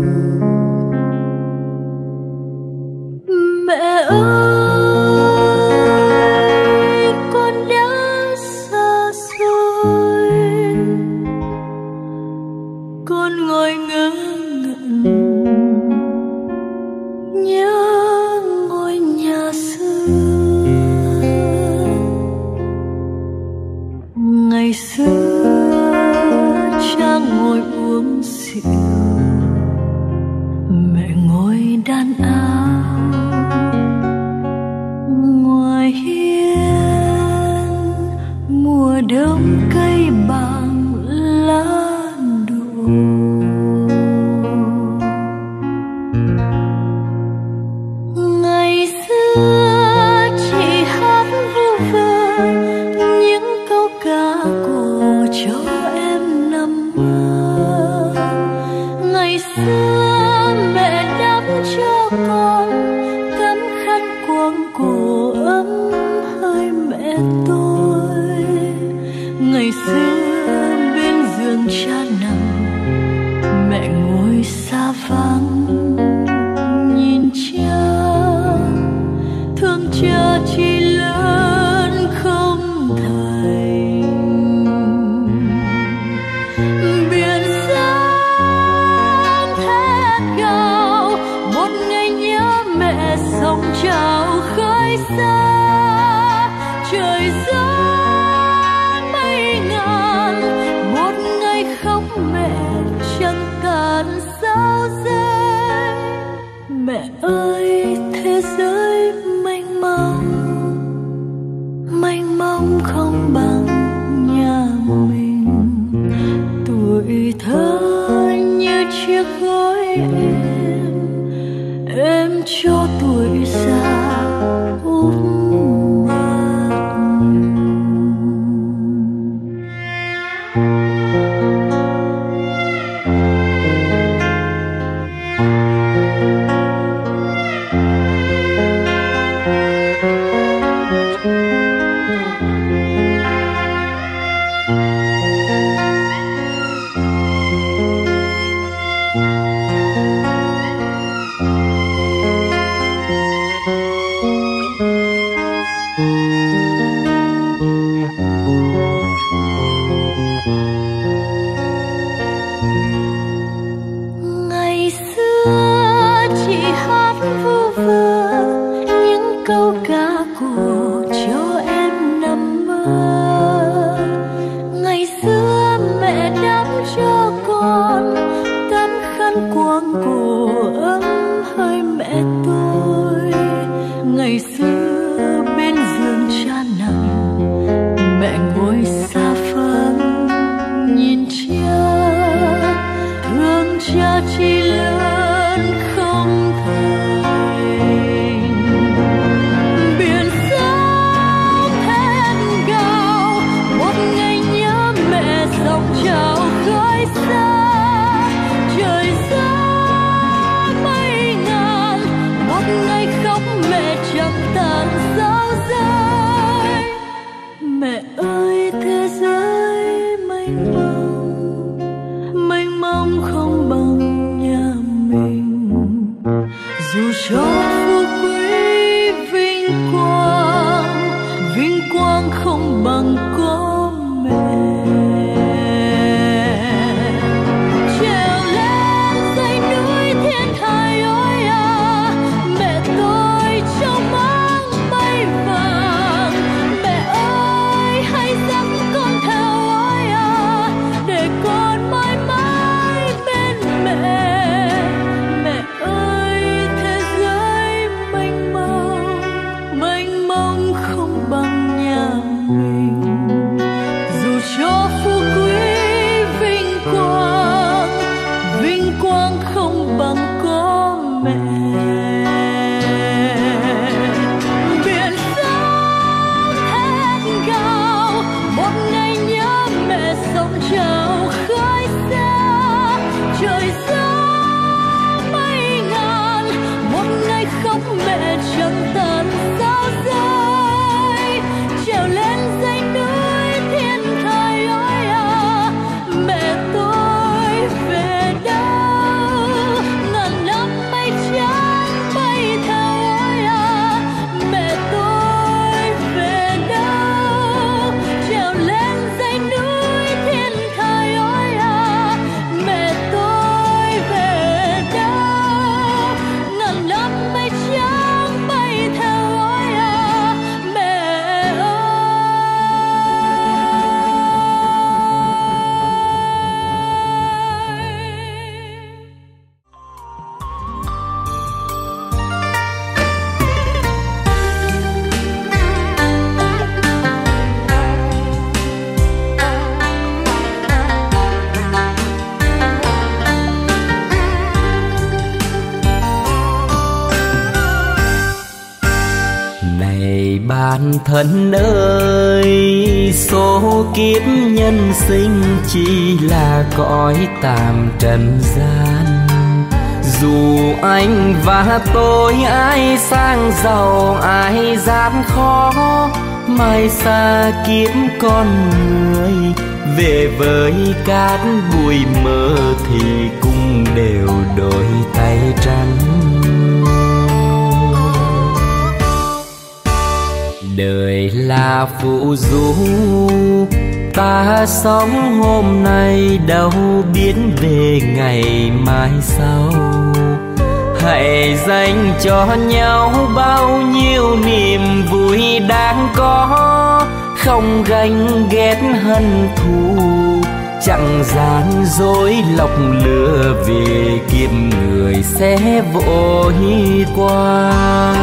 S2: Mẹ ơi, con đã xa rồi, con ngồi ngơ ngẩn nhớ ngôi nhà xưa. Ngày xưa cha ngồi uống rượu, mẹ ngồi đan áo ngoài hiên. Mùa đông cây bằng lá đổ, ngày xưa chị hát vu vơ những câu ca cổ cho em nằm mơ. Ngày xưa mẹ đắp cho con tấm khăn quàng cổ ấm hơi mẹ tôi. Ngày xưa bên giường cha nằm, mẹ ngồi xa vắng nhìn cha, thương cha chỉ lớn không thành. Biển sóng thét gào, một ngày nhớ mẹ sóng trào khơi xa. Trời gió mây ngàn, một ngày khóc mẹ chẳng tàn sao rơi. Mẹ ơi, thế giới mênh mông, mênh mông không bằng nhà mình. Tuổi thơ như chiếc gối êm, em cho tuổi già út mất. Ngày xưa chị hát vu vơ những câu ca cổ cho em nằm mơ. Ngày xưa mẹ đắp cho con tấm khăn quàng cổ ấm hơi mẹ tôi. Ngày xưa bên giường cha nằm, mẹ ngồi xa vắng nhìn cha, thương cha chỉ lớn không thành. Biển sóng thét gào, một ngày nhớ mẹ sóng trào khơi xa. Trời gió mây ngàn, một ngày khóc mẹ chẳng tàn sao rơi. Mẹ ơi, thế giới mênh mông, mênh mông không bằng nhà mình. Dù cho phú quý vinh quang, vinh quang không bằng có mẹ. Trèo lên dãy núi thiên thai ôi à, mẹ tôi trong máng mây vàng. Mẹ ơi, hãy dắt con theo ôi à, để con mãi mãi bên mẹ. Mẹ ơi, thế giới mênh mông, mênh mông không bằng nhà mình. Dù cho phú quý vinh quang, vinh quang không bằng có mẹ. Biển sóng thét gào, một ngày nhớ mẹ sóng trào khơi xa. Trời gió mây ngàn, một ngày khóc mẹ chẳng tàn sao rơi. Trèo lên dãy núi thiên thai ôi à, mẹ tôi về
S1: Bạn thân ơi, số kiếp nhân sinh chỉ là cõi tạm trần gian. Dù anh và tôi ai sang giàu ai gian khó, mai xa kiếp con người, về với cát bụi mơ thì cũng đều đôi tay trắng. Đời là phù du, ta sống hôm nay đâu biết về ngày mai sau. Hãy dành cho nhau bao nhiêu niềm vui đáng có, không ganh ghét hận thù, chẳng gian dối lọc lừa, vì kiếp người sẽ vội qua.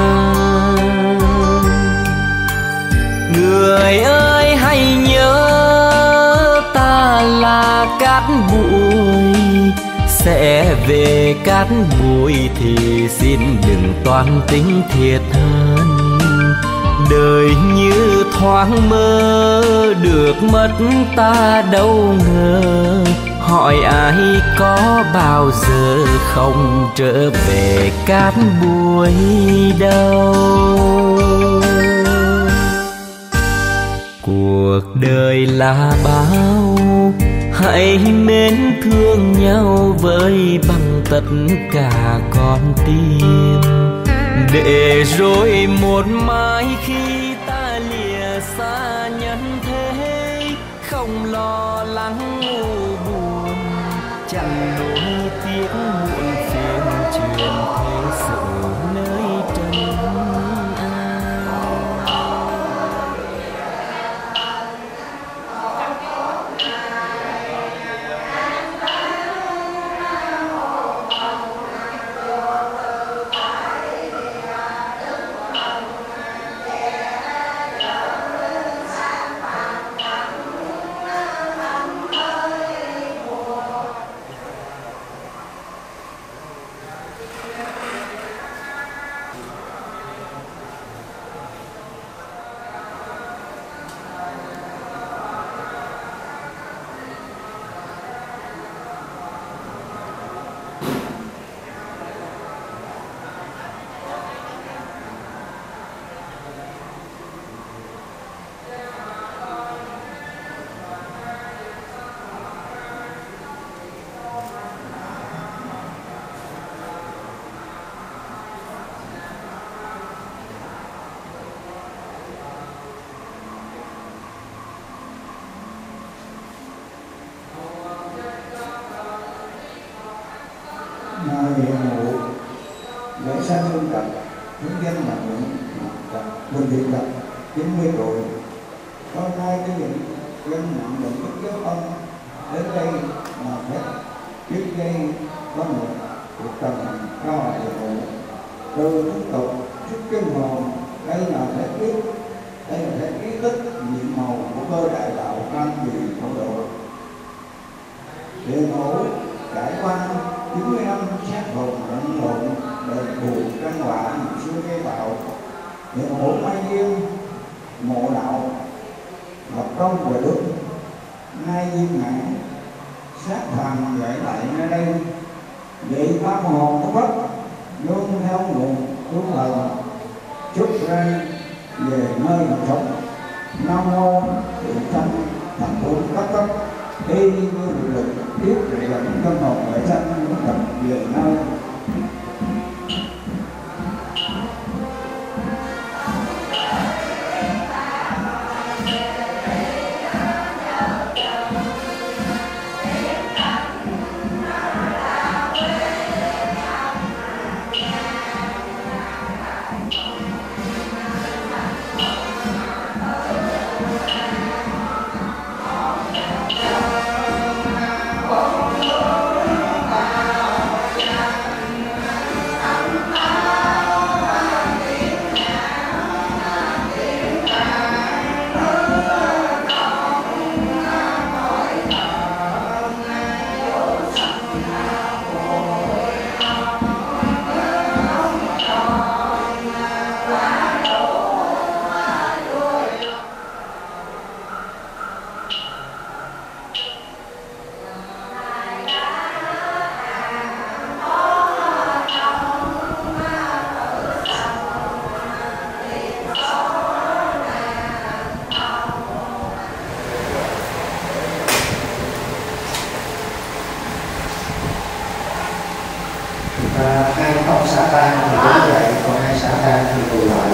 S1: Người ơi hãy nhớ ta là cát bụi, sẽ về cát bụi thì xin đừng toan tính thiệt hơn. Đời như thoáng mơ, được mất ta đâu ngờ, hỏi ai có bao giờ không trở về cát bụi đâu. Cuộc đời là bao, hãy mến thương nhau với bằng tất cả con tim, để rồi một mai khi ta lìa xa nhân thế, không lo lắng u buồn, chẳng nỗi tiếc muộn phiền truyền thế sự nơi trần ai.
S3: lễ sanh hương cận hướng dân mà nguyện bình thiện lập chín mươi tuổi. Hôm nay cái những dân nhận định đức giáo ông đến đây mà phép trước đây có một cuộc trần cao hòa nhiệm vụ từ tiếp tục sức chân hồn. Đây là phép biết, đây là phép ý thức nhiệm màu của cơ đại đạo an vì phổ độ. Hiện hữu trải qua chín mươi năm sát hồn lẫn lộn đời bù căn họa xưa gây tạo. Hiện hữu mai duyên mộ đạo lập công về đức nay duyên ngã sát thần dạy lại nơi đây. Vị tâm hồn của Phật luôn theo nguồn hướng thần chúc ra về nơi mà sống. Nam mô Tự Thanh Thành Phương cấp cấp khi như lực tiếp trị là những tâm hồn để sanh nó thật về nơi. À, ai không xả tan thì đứng dậy, còn ai xả tan thì ngồi lại.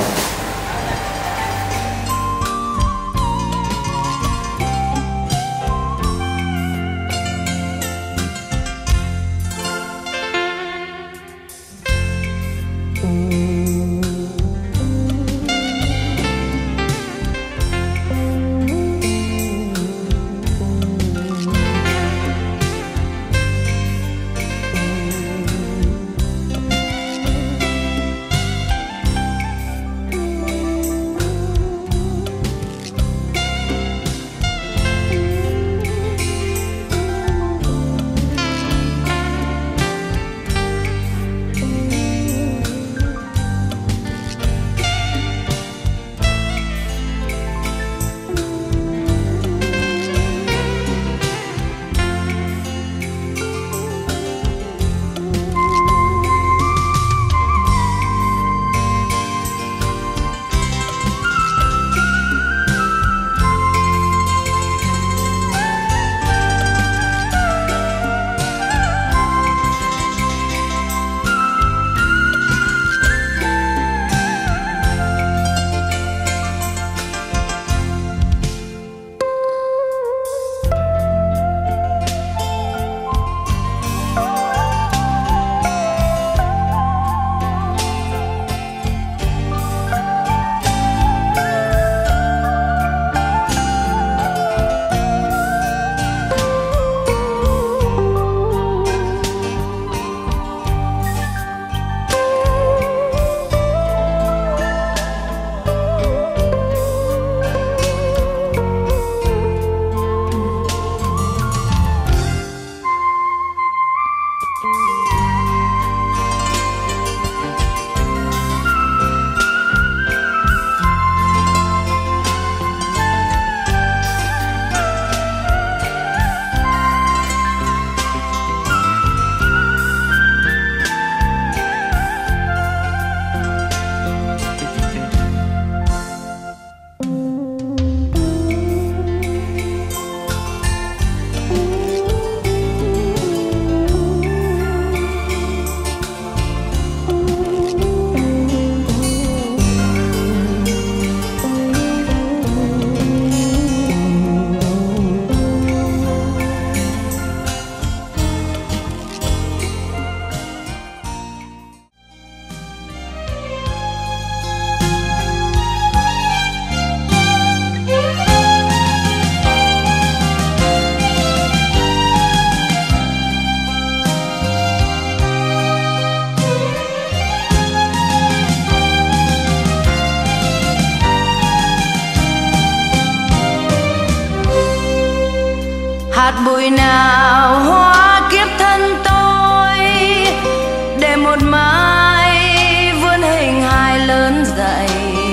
S5: hạt bụi nào hóa kiếp thân tôi, để một mai vươn hình hài lớn dậy.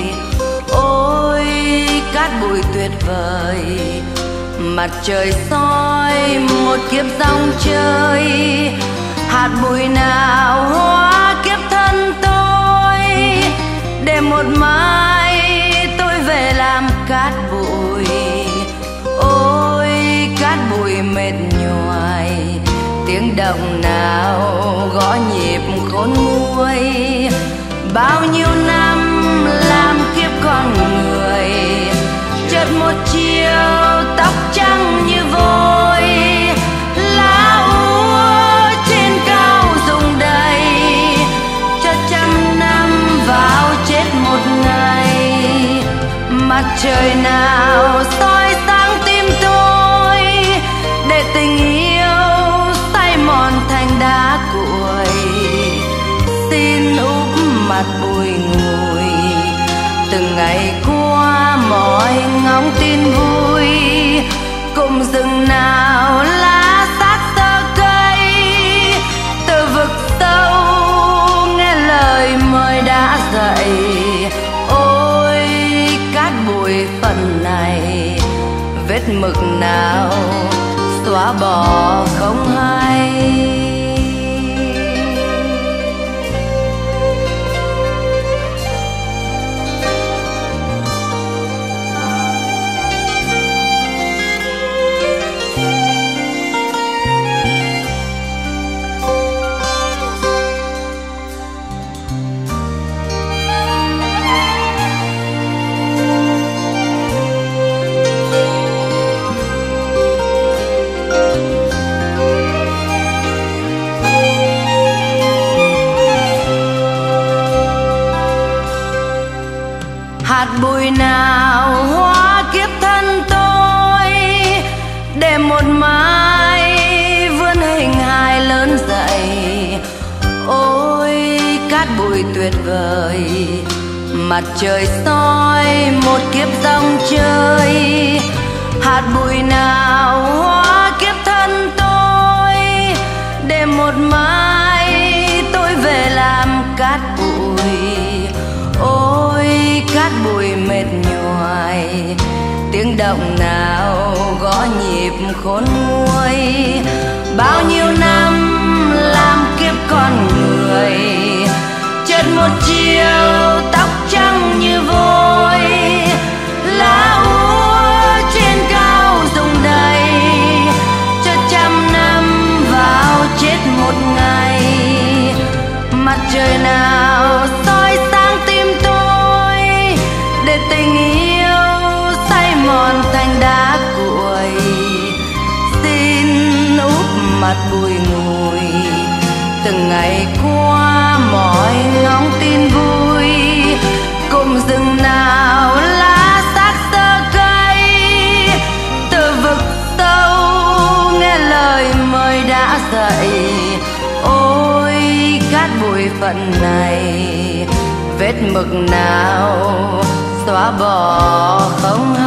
S5: Ôi cát bụi tuyệt vời, mặt trời soi một kiếp dòng chơi. Hạt bụi nào hóa kiếp thân tôi, để một mai tôi về làm cát bụi. Ôi cát bụi mệt nhoài, tiếng động nào gõ nhịp khôn nguôi. Bao nhiêu năm làm kiếp con người, chợt một chiều tóc trắng như vôi. Lá úa trên cao rụng đầy, chợt trăm năm vào chết một ngày. Mặt trời nào soi sáng tim tôi, để tình yêu say mòn thành đá cuội. Xin úp mặt bụi ngùi, từng ngày qua mọi ngóng tin vui. Cùng rừng nào lá sát tơ cây, từ vực sâu nghe lời mời đã dậy. Ôi cát bụi phần này, vết mực nào xóa bỏ không hay. bụi tuyệt vời, mặt trời soi một kiếp dòng chơi. Hạt bụi nào hóa kiếp thân tôi, để một mai tôi về làm cát bụi. Ôi cát bụi mệt nhoài, tiếng động nào gõ nhịp khôn nguôi. Bao nhiêu năm làm kiếp con người, chợt một chiều tóc trắng như vôi. Lá úa trên cao rụng đầy, chợt trăm năm vào chết một ngày. Mặt trời nào soi sáng tim tôi, để tình yêu say mòn thành đá cuội. Xin úp mặt bụi ngùi, từng ngày qua mọi ngóng tin vui. Cụm rừng nào lá xác xơ cây, từ vực sâu nghe lời mời đã dậy. Ôi cát bụi phận này, vết mực nào xóa bỏ không